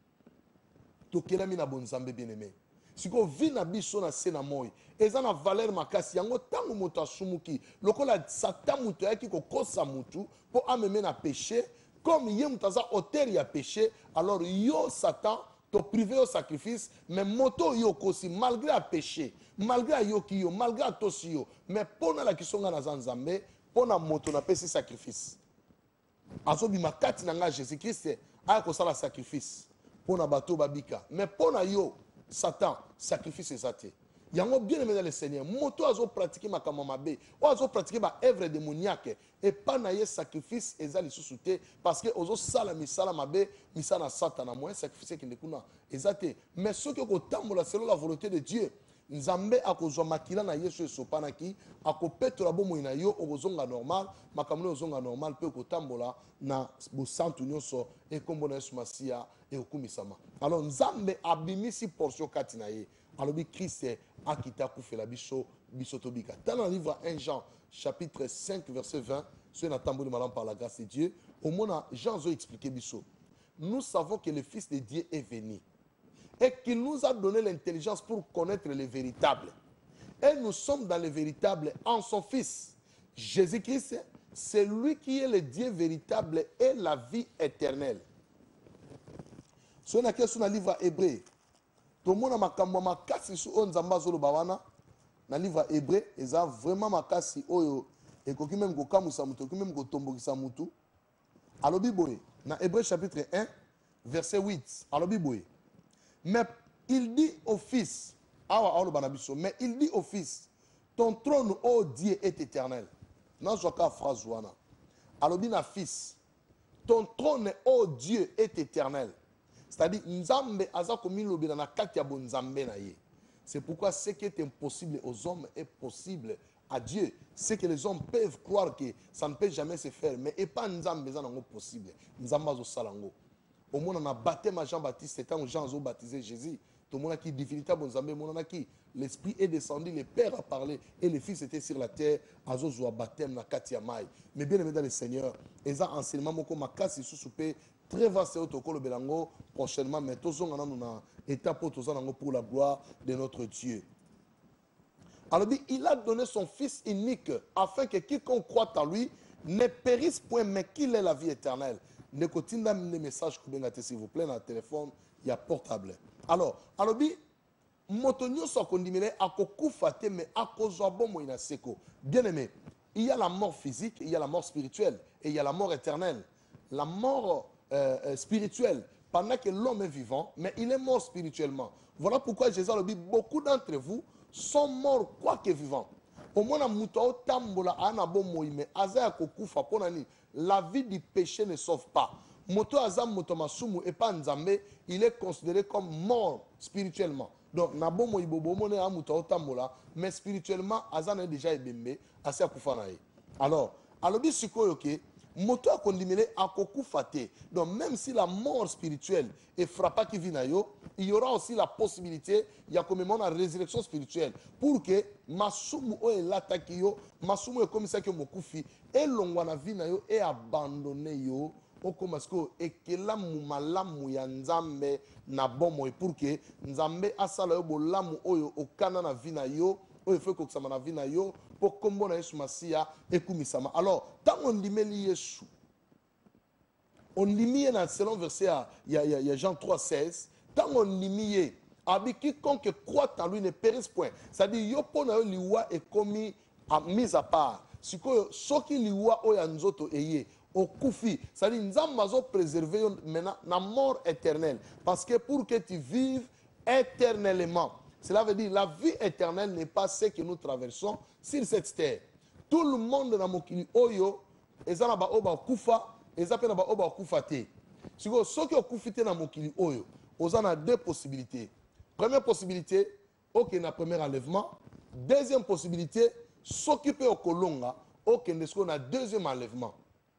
To kela mi na bon Nzambe bien-aimé. Siko vi na biso na se na moyi eza na valeur makasi yango tango moto asumuki lokola satan moto yaki ko kosa mutu po ameme na péché comme ye mutaza auteur ya péché alors yo Satan to privé au sacrifice, mais moto yo kosi malgré a péché, malgré yo ki yo, malgré tosi yo, mais pona la kisonga na Nzambe, pona moto na pesi sacrifice. Azobi makati na nga Jésus Christ a ko sala sacrifice pona bato babika, mais pona yo Satan sacrifice ezate. Yango bien aimé dans le Seigneur, moto azo pratiquer makama mabe, o azo pratiquer ba œuvre démoniaque et pas na ye sacrifice ezali susute parce que ozo sala misala mabe, misala Satan na moi sacrifice qui ndekuna ezate. Mais ce que ko tambola selon la volonté de Dieu, Nzambe akozwa makila na Yesu esopanaki, akopetola bomo ina yo okozonga normal, makamune ozonga normal pe ko tambola na bo santu nyonso e kombo na Yesu Masia e okumisama. Alors Nzambe abimisi portion kati na ye. Alors, Christ a quitté Koufela Biso, Biso Tobika. Dans le livre un Jean, chapitre cinq, verset vingt, sur la tambour de madame par la grâce de Dieu, au moment Jean a expliqué Biso. Nous savons que le Fils de Dieu est venu et qu'il nous a donné l'intelligence pour connaître le véritable. Et nous sommes dans le véritable en son Fils. Jésus-Christ, c'est lui qui est le Dieu véritable et la vie éternelle. Sur le livre hébreu, tout le monde a makasi su o Nzamba zolo bawana na livre hébreu eza vraiment makasi oyo ekoki même ko kamusa mutu ekoki même ko tombokisa mutu alobi boye na hébreu chapitre un verset huit alobi boye mais il dit au fils awa alo banabiso mais il dit au fils ton trône ô Dieu est éternel na zoka phrase wana alobi na fils ton trône ô Dieu est éternel. C'est-à-dire, Nzambe aza komi lobela na kati ya bon Nzambe na ye. C'est pourquoi ce qui est impossible aux hommes est possible à Dieu. C'est que les hommes peuvent croire que ça ne peut jamais se faire, mais et pas Nzambe za nango possible. Nzamba zo salango. Au monde on a baptême à Jean-Baptiste, c'est quand Jean a baptisé Jésus. Tout le monde a qui divinité bon Nzambe, mon a qui l'esprit est descendu, le Père a parlé et le Fils était sur la terre. Azo zo baptême na kati ya mai. Mais bien aimé dans le Seigneur, eza enseignement moko makasi sous soupé. Très vaste au Belango prochainement, mais tous on a une étape pour la gloire de notre Dieu. Alors il a donné son fils unique afin que quiconque croit en lui ne périsse point, mais qu'il ait la vie éternelle. Ne continue des messages, s'il vous plaît, dans le téléphone, il y a portable. Alors, alors motonio so kondimele akokufa te mais akozwa bomo inaseko. Bien aimé, il y a la mort physique, il y a la mort spirituelle et il y a la mort éternelle. La mort euh, euh, spirituelle, pendant que l'homme est vivant, mais il est mort spirituellement. Voilà pourquoi Jésus a dit, beaucoup d'entre vous sont morts quoique vivants. Au moins, la vie du péché ne sauve pas. Moto azam moto masumu et pas nzambe, il est considéré comme mort spirituellement. Donc, nabo mo ibobo mo ne amuta otambola, mais spirituellement, azan est déjà ebembe, assez akufanaye. Alors, alors bi sikoyo ke moto a kondimele akokufate. Donc, même si la mort spirituelle est frappée qui vit na yo, il y aura aussi la possibilité, il y a comme la résurrection spirituelle, pour que masumu o elataki yo, masumu e comme ça que mokufi, et l'ongwana vi na yo et abandonné yo. Okomasko ekelamu malamu ya nzambe na bomo pour que nzambe asala yo bolamu oyo okana na vina yo oyo fe kokisama na vina yo po kombo na Yesu Masia ekumisama. Alors tant on limeli Yesu on limie na selon verset il y a, y a Jean trois seize tant on limie abi quiconque croit en lui ne périsse point. C'est-à-dire yo pona yo liwa est commis à mise à part. Sikoyo soki liwa oya nzoto eye okufi, c'est-à-dire nzamba zo préserver maintenant la mort éternelle parce que pour que tu vives éternellement, cela veut dire la vie éternelle n'est pas ce que nous traversons sur cette terre. Tout le monde na mokili oyo ezana ba oba kufa, ezape na ba oba kufa te. Siko soki okufi te na mokili oyo, ozana deux possibilités. Première possibilité, ok na premier enlèvement, deuxième possibilité, s'occuper au kolonga, ok na deuxième enlèvement.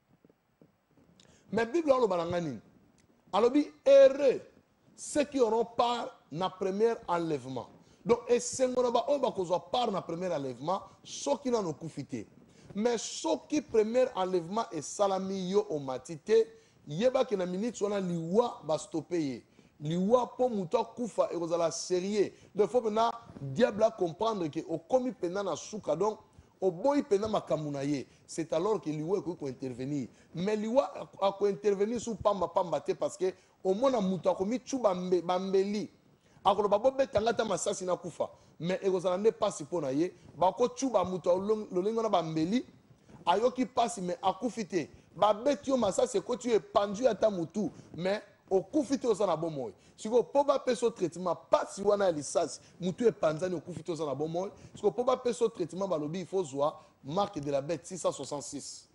Mais la Bible a dit, alors, heureux ceux qui auront part dans le premier enlèvement. Donc, et c'est ce qui auront part dans le premier enlèvement, ceux qui n'ont pas profité. Mais ceux qui premier enlèvement et salami yo au matité, yeba que na minute on a liwa ba stopper. Liwa pour muta kufa et la sérieux. Donc, il faut maintenant diable comprendre que au commis pendant na souka donc au boy pendant ma kamunaye, c'est alors que l'Iwa peut intervenir. Mais l'Iwa a intervenir sous pamba pamba parce que au moins na muta komi chuba bambeli. Akolo babo betangata masasi na kufa. Mais ezala ne passe pour naye, bako chuba muta lolingo na bambeli, ayoki passe mais akufite. Ba betio masasi ko tu es pendu à ta mutu, mais au kufite osana bomoy. Si vous pouvez faire ce traitement, pas si vous avez l'issance, mutu et panzani au kufite osana bomoy. Si vous pouvez faire ce traitement, il faut voir marque de la bête six cent soixante-six.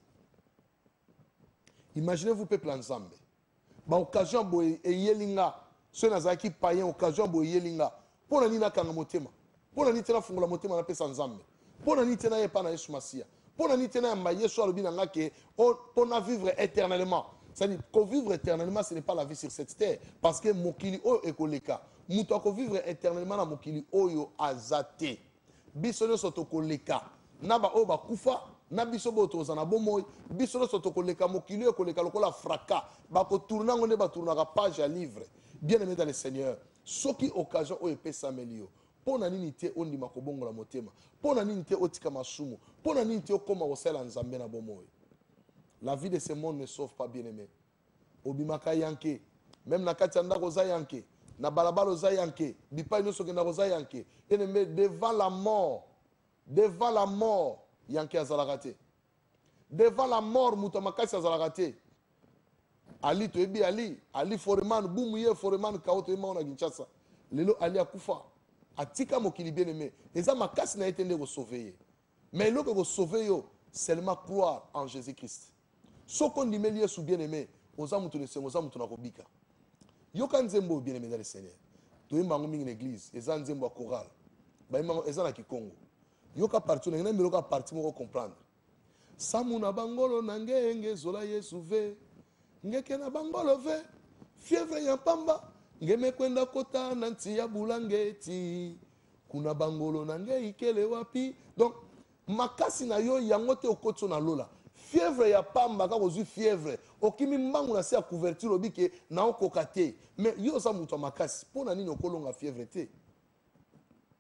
Imaginez-vous peuple ensemble. Ba occasion boy et yelinga, ceux nazaki païen occasion boy yelinga. Pour la nina kanga motema. Pour la nitena fungula motema na pesa ensemble. Pour la nitena yepa na Yesu Masia. Pour la nitena mba Yesu alobinanga ke pour na vivre éternellement. C'est-à-dire qu'au vivre éternellement, ce n'est pas la vie sur cette terre. Parce que Mokili Oyo est koleka. Mouto ko vivre éternellement na Mokili Oyo azate. Bisono soto koleka. Naba oba kufa. Nabiso boto zana bomoy. Bisono soto koleka. Mokili Oyo koleka lokola fraka. Bako tourna ngone ba tourna ka page à livre. Bien aimé dans le Seigneur. Soki occasion oyo pesa melio. Pona nini te ondi makobongo la motema. Pona nini te otika masumu. Pona nini te okoma osela nzambe na bomoy. La vie de ce monde ne sauve pas, bien-aimé. Obimaka yanke, même na katianda rosa yanke, na balabalo za yanke, bipa inoso ke na rosa yanke. Bien-aimé, devant la mort, devant la mort, yanke azalagate. Devant la mort, mutamakasi azalagate. Ali toebi Ali, Ali foreman, boumouye foreman kaoto ema ona ginchasa. Lelo Ali akufa. Atika mokili bien-aimé. Eza makasi na etende ko sauver. Mais lo ko sauver yo, seulement croire en Jésus-Christ. Ce qu'on dit, mais sous bien-aimé, aux amours de Seigneur, aux amours de Nabobika. Yokan Zembo, bien-aimé dans le Seigneur. Tu es dans une église, et Zan Zembo choral. Et Zan qui Congo. Yoka parti, on a même yoka parti pour comprendre. Samuna bangolo nange enge zola yesuve. Ngeke na bangolo ve. Fievre ya pamba. Ngeme kwenda kota nanti ya bulangeti. Kuna bangolo nange ikele wapi. Donc, makasi na yo yangote okotso na lola. Fièvre ya pamba ka kozu fièvre okimi mbangu na se ya couverture obike na okokate mais yo za muto makasi pona nini okolonga fièvre te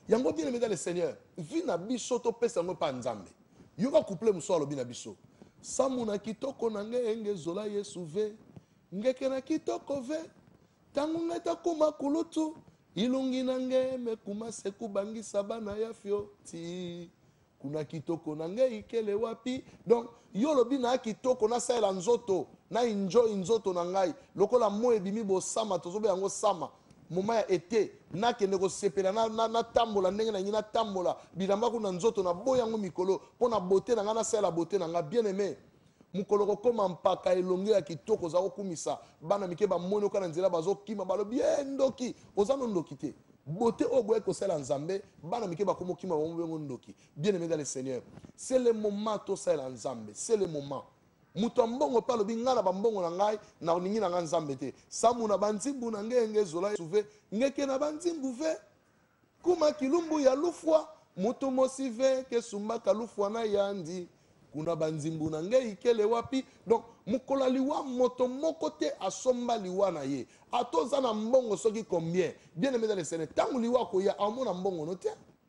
yango bien aimé dans le Seigneur vi na biso to pesa ngo pa nzambe yoka couple muso alobi na biso samu na kitoko na nge enge zola Yesu ve ngeke na kitoko ve tangu ngeta kuma kulutu ilungi na nge mekuma seku bangisa bana ya fio ti kuna kitoko na nge ikele wapi donc yo lobi na kitoko na sala nzoto na enjoy nzoto na ngai lokola mo ebimi bo sama tozobe yango sama moma ya été nakende kosepela na, na, na tambola ndenge na ngi na tambola bilamba kuna nzoto na boyango mikolo pona beauté na nga na sala beauté na nga bien aimé mukolo kokoma mpaka elonge ya kitoko za kokumisa bana mike bamoni okana nzela bazokima balobi e ndoki oza no ndoki te beauté oboye kosala nzambe bana mike bakomokima bamobengo ndoki bien aimé dans le Seigneur c'est le moment tosala nzambe c'est le moment muto mbongo pa lobi ngana bambongo na ngai na ningi na nzambe te samu na banzimbu na ngenge zola suve ngeke na banzimbu ve kuma kilumbu ya lufwa muto mosive ke sumba kalufwa na yandi kuna banzimbu na nge ikele wapi donc mukola liwa moto moko te asomba liwa na ye atoza na mbongo soki combien bien aimé dans le Seigneur tangu liwa ko ya amona mbongo no te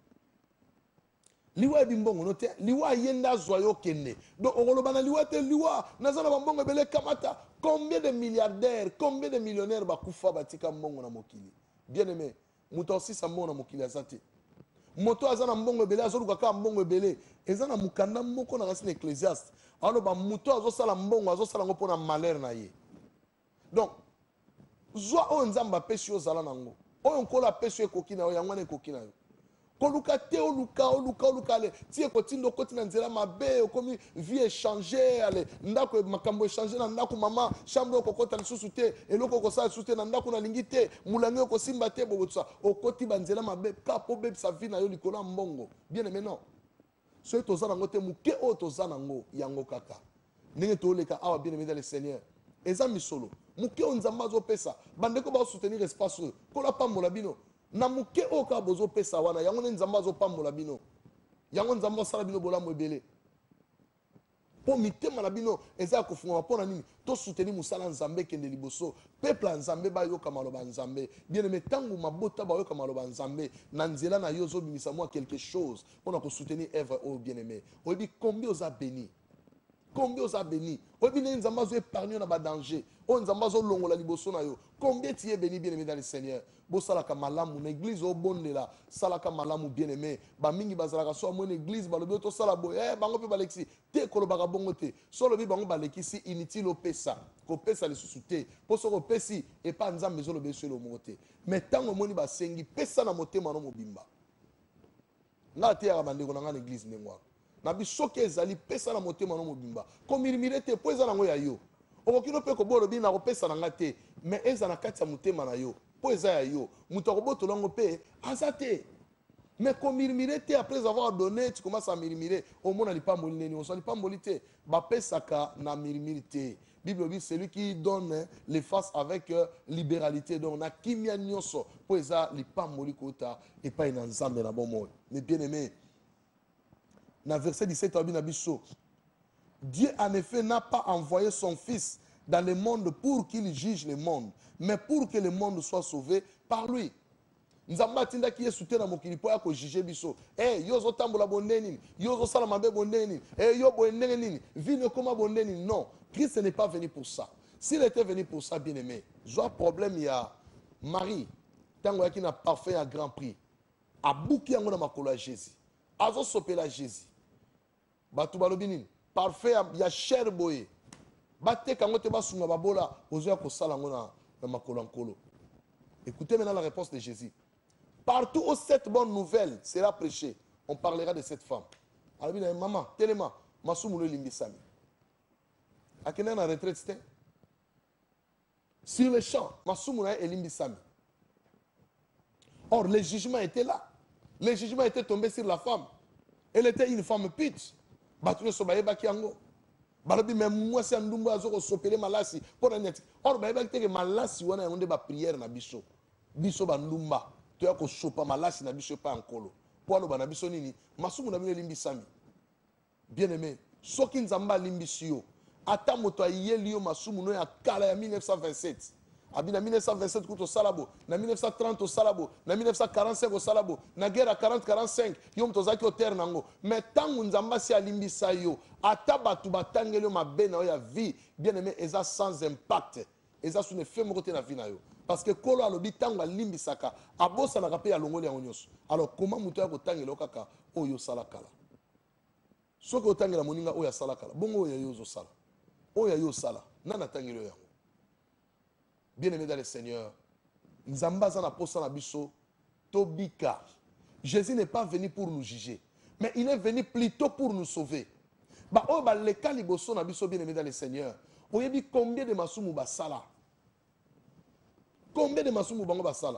liwa ebi mbongo no te liwa yenda zoyo kende donc okoloba na liwa te liwa nazana bambongo ebele kamata combien de milliardaires combien de millionnaires bakufa batika mbongo na mokili bien aimé muto osisa mbongo na mokili azate moto azana mbongo ebele azoluka ka mbongo ebele ezana mukanda moko na kasi na Ecclésiaste aloba muto azosala mbongo azosala ngo pona malheur na ye donc zwa oyo nzambe apesi yo ozala nango oyo nkolo apesi yo ekoki na yo yango wana ekoki na yo koluka te oluka oluka oluka ale ti ekotinda okoti na nzela mabe okomi vie échanger ale ndako makambo échanger na ndako mama chambre okokota lisusu te eloko okosala lisusu te na ndako nalingi te mulangi okosimba te bobosa okoti banzela mabe ka po bebisa vie na yo likolo ya mbongo bien aimé non soki toza nango te moke oyo toza nango yango kaka ndenge tooleka awa bien aimé dans le Seigneur eza misolo moke oyo nzambe azopesa bandeko bazosoutenir espace oyo kola pambola bino na muke oka bozo pesa wana yango ne nzamba zo pambola bino yango nzamba sala bino bolamu ebele po mitema na bino eza kofunga pona nini to soutenir musala nzambe kende liboso peuple nzambe ba yoka maloba nzambe bien aimé tangu mabota ba yoka maloba nzambe na nzela na yo zo bimisa moi quelque chose pona ko soutenir œuvre au bien aimé obi combien oza béni combien oza béni obi ne nzamba zo épargner na ba danger o nzamba zo longola liboso na yo combien tu es béni bien aimé dans le Seigneur bo salaka malamu na église o bondela salaka malamu bien aimé ba mingi bazalaka so mo na église balobi to sala boy eh bango pe balexi te kolobaka bongo te solo bi bango balekisi inutile opesa ko pesa le susute po so ko pesi e pa nzambe zo lobe so lo mote mais tango moni ba sengi pesa na motema no mobimba na te ya bandeko na ngana église ndengwa na bisoke ezali pesa na motema no mobimba ko mirimire te po eza nango ya yo okokino pe ko bolo bi na ko pesa na ngate mais eza na kati ya motema na yo po eza ya yo muto akobotola ngo pe azate mais komirmire te après avoir donné tu commences à mirmire au mona lipamboli neni on lipamboli te bapesaka na mirmire te Bible dit celui qui donne les faces avec euh, libéralité donc na kimia nyonso po eza lipamboli kota et pas na nzambe na bomo mais bien aimé na verset dix-sept abina biso Dieu en effet n'a pas envoyé son fils dans le monde pour qu'il juge le monde mais pour que le monde soit sauvé par lui. Nzamba tinda ki yesu te na mokili po ya ko juger biso. Eh yo zo tambola bondeni, yo zo sala mabe bondeni, eh yo bondeni nini, vino koma bondeni non. Christ n'est pas venu pour ça. S'il était venu pour ça bien aimé, soit problème il y a Marie tango yaki na parfait à grand prix. A bouki yango na makolo ya Jésus. Azo sopela Jésus. Batu balobi nini? Parfait ya cher boye. Bate kango te basunga babola ozo ya ko sala ngo na écoutez maintenant la réponse de Jésus. Partout où cette bonne nouvelle sera prêchée, on parlera de cette femme. Alors, maman, tellement, Masumule Limbisami. A quel moment la retraite c'était? Sur le champ, Masumule et Limbisami. Or, le jugement était là. Le jugement était tombé sur la femme. Elle était une femme pute. Batune Sobaye Bakiango. Balobi même moi c'est ndumba azoko sopele malasi pona nyati or ba ebaki teke malasi wana yango nde ba prière na biso biso ba ndumba to ya ko sopa malasi na biso pa nkolo po alo ba na biso nini masumu na bino limbisami bien aimé soki nzamba limbisi yo ata moto ayeli yo masumu no ya kala ya mille neuf cent vingt-sept abi na mille neuf cent vingt-sept kuto salabo na mille neuf cent trente au salabo na mille neuf cent quarante-cinq au salabo na guerre à quarante quarante-cinq yo mtozaki au terre nango mais tangu nzamba si alimbisa yo ata batu batangeli mabe na yo ya vie bien aimé eza sans impact eza sous ne fait moko te na vie na yo parce que kolo alobi tangu alimbisaka abosanaka pe alongoli yango nyonso alors comment muto ya kotangela yo kaka oyo sala kala soki otangela moninga oyo asala kala bongo oyo yo ozosala oyo yo osala nani atangeli yo yango bien aimé dans le Seigneur nzamba za na posa na biso tobika Jésus n'est pas venu pour nous juger mais il est venu plutôt pour nous sauver ba oyo baleka liboso na biso bien aimé dans le Seigneur oyebi combien de masumu basala combien de masumu bango basala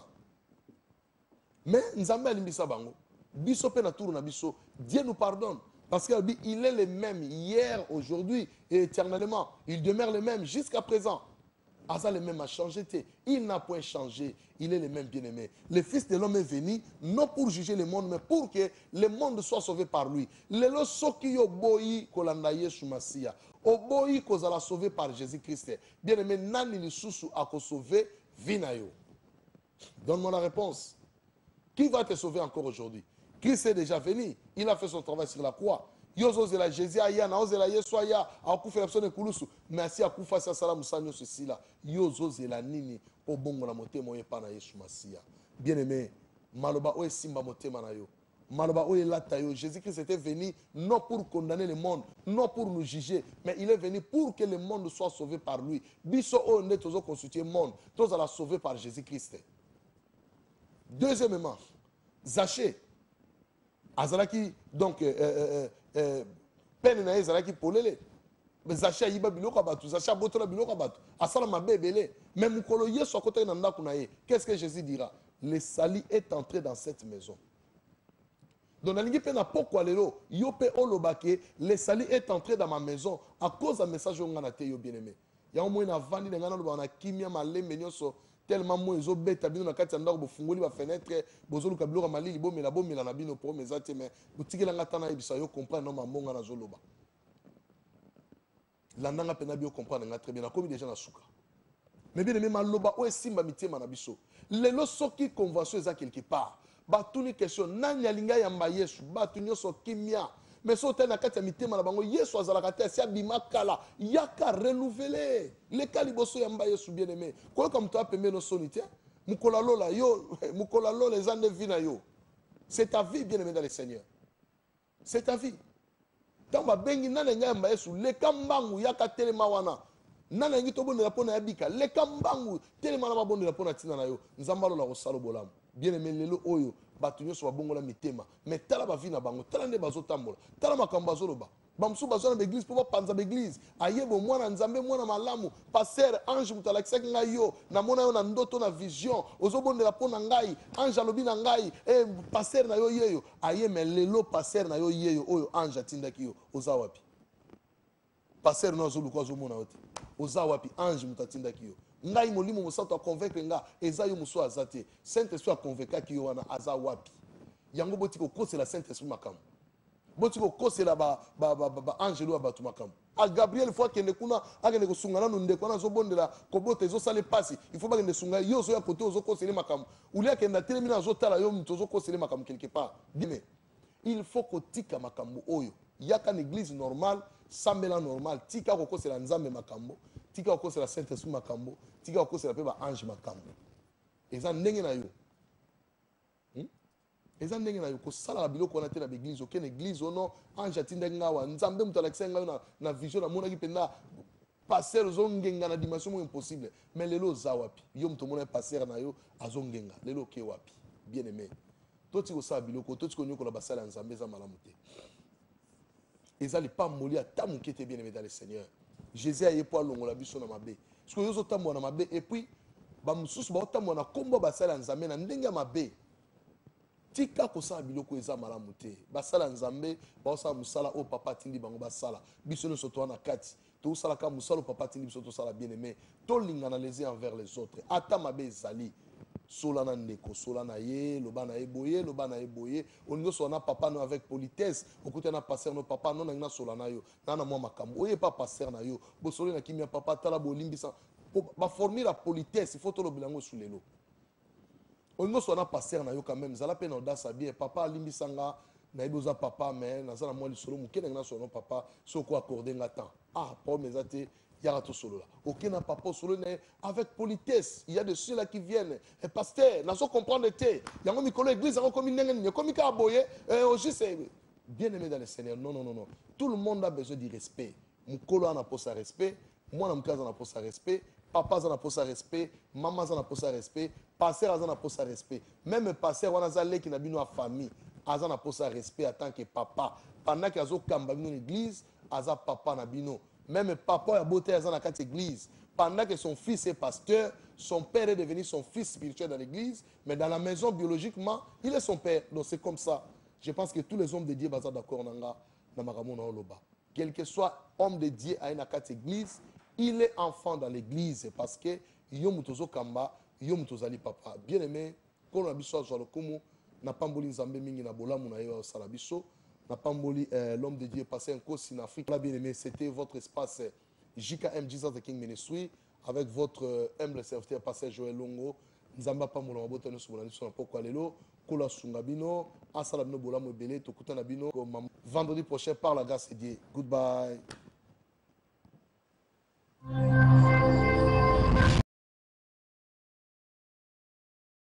mais nzambe alimbisa bango biso pe na tour na biso Dieu nous pardonne parce qu'il est le même hier, aujourd'hui et éternellement. Il demeure le même jusqu'à présent. Asa le même a changé. Il n'a point changé. Il est le même bien-aimé. Le Fils de l'homme est venu non pour juger le monde, mais pour que le monde soit sauvé par lui. Lelo soki yo boyi kolanda Yesu Masia. Oboyi kozala sauvé par Jésus-Christ. Bien-aimé, nani lisusu ako sauvé vinayo. Donne-moi la réponse. Qui va te sauver encore aujourd'hui? Christ est déjà venu. Il a fait son travail sur la croix. Yozo zela Jésus aya na ozela Yesu aya akufa la personne kulusu mais si akufa sa sala musanyo ceci là yozo zela nini obongo na motema yepa na Yesu Masia. Bien-aimé, maloba o simba motema na yo. Maloba o elata yo. Jésus-Christ était venu non pour condamner le monde, non pour nous juger, mais il est venu pour que le monde soit sauvé par lui. Biso o ne tozo constituer monde, tozo la sauver par Jésus-Christ. Deuxièmement, Zaché azalaki donc euh, euh, euh, peine na ezalaki polele Zaché ayiba biloko abatu Zaché abotola biloko abatu asala mabe ebele mais mukolo Yesu akota na ndako na ye qu'est-ce que Jésus dira? Le sali est entré dans cette maison. Donc nalingi pe na pokwa lelo yo pe olobake le sali est entré dans ma maison à cause d'un message on ngana te yo bien-aimé ya mo na vandi ngana loba na kimia malembe nyonso tellement moi ils ont bêta bino na kati ya ndako bofungoli ba fenêtre bozoluka biloko malili bomela bomela na bino pour mes ate mais butikela ngata na ibisa yo comprendre no mamonga na zoloba landanga pena bio comprendre nga très bien na komi déjà na suka mais bien aimé maloba o esimba mitema na biso lelo soki convention eza quelque part batuni question nani alinga yamba Yesu batu nyonso kimia mais so tena kati ya mitema na bango Yesu azalaka te si abima kala yaka renouveler le kaliboso yamba Yesu bien aimé ko comme toi pembe no sonité mukola lola yo mukola lola ezande vie na yo c'est ta vie bien aimé dans le Seigneur c'est ta vie tamba bengi nana yamba Yesu le kambangu yaka telema wana nana ngi to bonela pona yabika le kambangu telema na babonela pona tina na yo nzamba lola ko salo bolamu bien aimé lelo oyo batu nyonso babongola mitema mais tala ba vie na bango tala nde bazotambola tala makambo bazoloba bamsu bazona na église pour panza l'église ayebo mwana nzambe mwana malamu pasteur ange mutalakisaki ngai yo na mona yo na ndoto na vision ozobondela pona ngai ange alobi na ngai eh pasteur na yo yeyo aye mais lelo pasteur na yo yeyo oyo ange atindaki yo oza wapi pasteur no azoluka azomona yo te oza wapi ange mutatindaki yo ngai molimo mosanto a convaincre nga eza yo muso azate saint esprit a convaincre ki yo wana aza wapi yango boti ko kosela saint esprit makambo boti ko kosela ba ba ba, ba angelo abatu makambo a Gabriel fois kende kuna akende ko sungana no ndeko na zo bondela ko bote zo sale pasi il faut ba kende sunga yo zo ya kote zo kosela makambo ulia kenda telemi na zo tala yo mto zo kosela makambo quelque part dime il faut ko tika makambo oyo yaka na église normale sambela normal tika ko kosela nzambe makambo tika ko kosela saint esprit makambo tika ko kosela pe ba ange makambo eza ndenge na yo hmm? eza ndenge na yo ko sala la biloko na te na église aucune église ono ange atinda ngawa nzambe muto alakisa ngayo na na vision na mona ki penda passer zongenga na dimension mo impossible mais lelo za wapi yo muto mona passer na yo azongenga lelo ke wapi bien aimé toti ko sala biloko toti ko nyoko la basala nzambe za malamu te ezali pas moli ata moke te bien aimé dans le Seigneur Jésus a yepo longola biso na mabe parce que yozo tambo na mabe et puis ba mususu ba tambo na kombo basala nzambe na ndenge mabe tika ko sa biloko eza malamu te basala nzambe ba sa musala o papa tindi bango basala biso no soto na kati to sala ka musala o papa tindi biso to sala bien aimé to lingana les uns envers les autres ata mabe ezali solana ndeko solana ye lobana ye boye lobana ye boye oningo solana papa no avec politesse okuta na passer no papa no na solana yo na na mwa makambo oye pa passer na yo bo solana kimia papa tala bo limbisa pour former la politesse il faut tout le bilango sous les lots. On nous on a passé na yo quand même zala pe na audace bien papa limbisanga na iboza papa mais na zala moi lisolo mukene na sono papa soko accorder nga temps ah pour mes até yara to solo là aucun na papa solo avec politesse il y a de ceux là qui viennent et pasteur na so comprendre té yango mikolo église yango comme ndenge comme ka boye aussi c'est bien aimé dans le Seigneur non non non non tout le monde a besoin du respect mukolo ana pour sa respect moi na mkaza na pour sa respect papa a pour sa respect maman a pour sa respect pasteur a pour sa respect même pasteur wana zale qui na bino a famille a pour sa respect en tant que papa pendant que azo kamba bino l'église aza papa na bino même papa a beauté à dans l'église. Pendant que son fils est pasteur, son père est devenu son fils spirituel dans l'église, mais dans la maison biologiquement, il est son père. Donc c'est comme ça. Je pense que tous les hommes de Dieu sont d'accord dans quel que soit homme de Dieu à une église, il est enfant dans l'église parce que yomutozo kamba, yomutozali papa. Bien aimé, quand on a besoin de le n'a pas mboli nzambe mingi na bolamu na yo salabiso. Napamboli, euh, l'homme de Dieu passé un cours en Afrique. Bien aimé, c'était votre espace J K M Jesus the King Ministry avec votre euh, humble serviteur passé Joël Longo. Nzamba Pamola Mabota nous sommes sur pourquoi lelo kola sungabino asala bino bola mo belé to kutana bino vendredi prochain par la grâce de Dieu. Goodbye.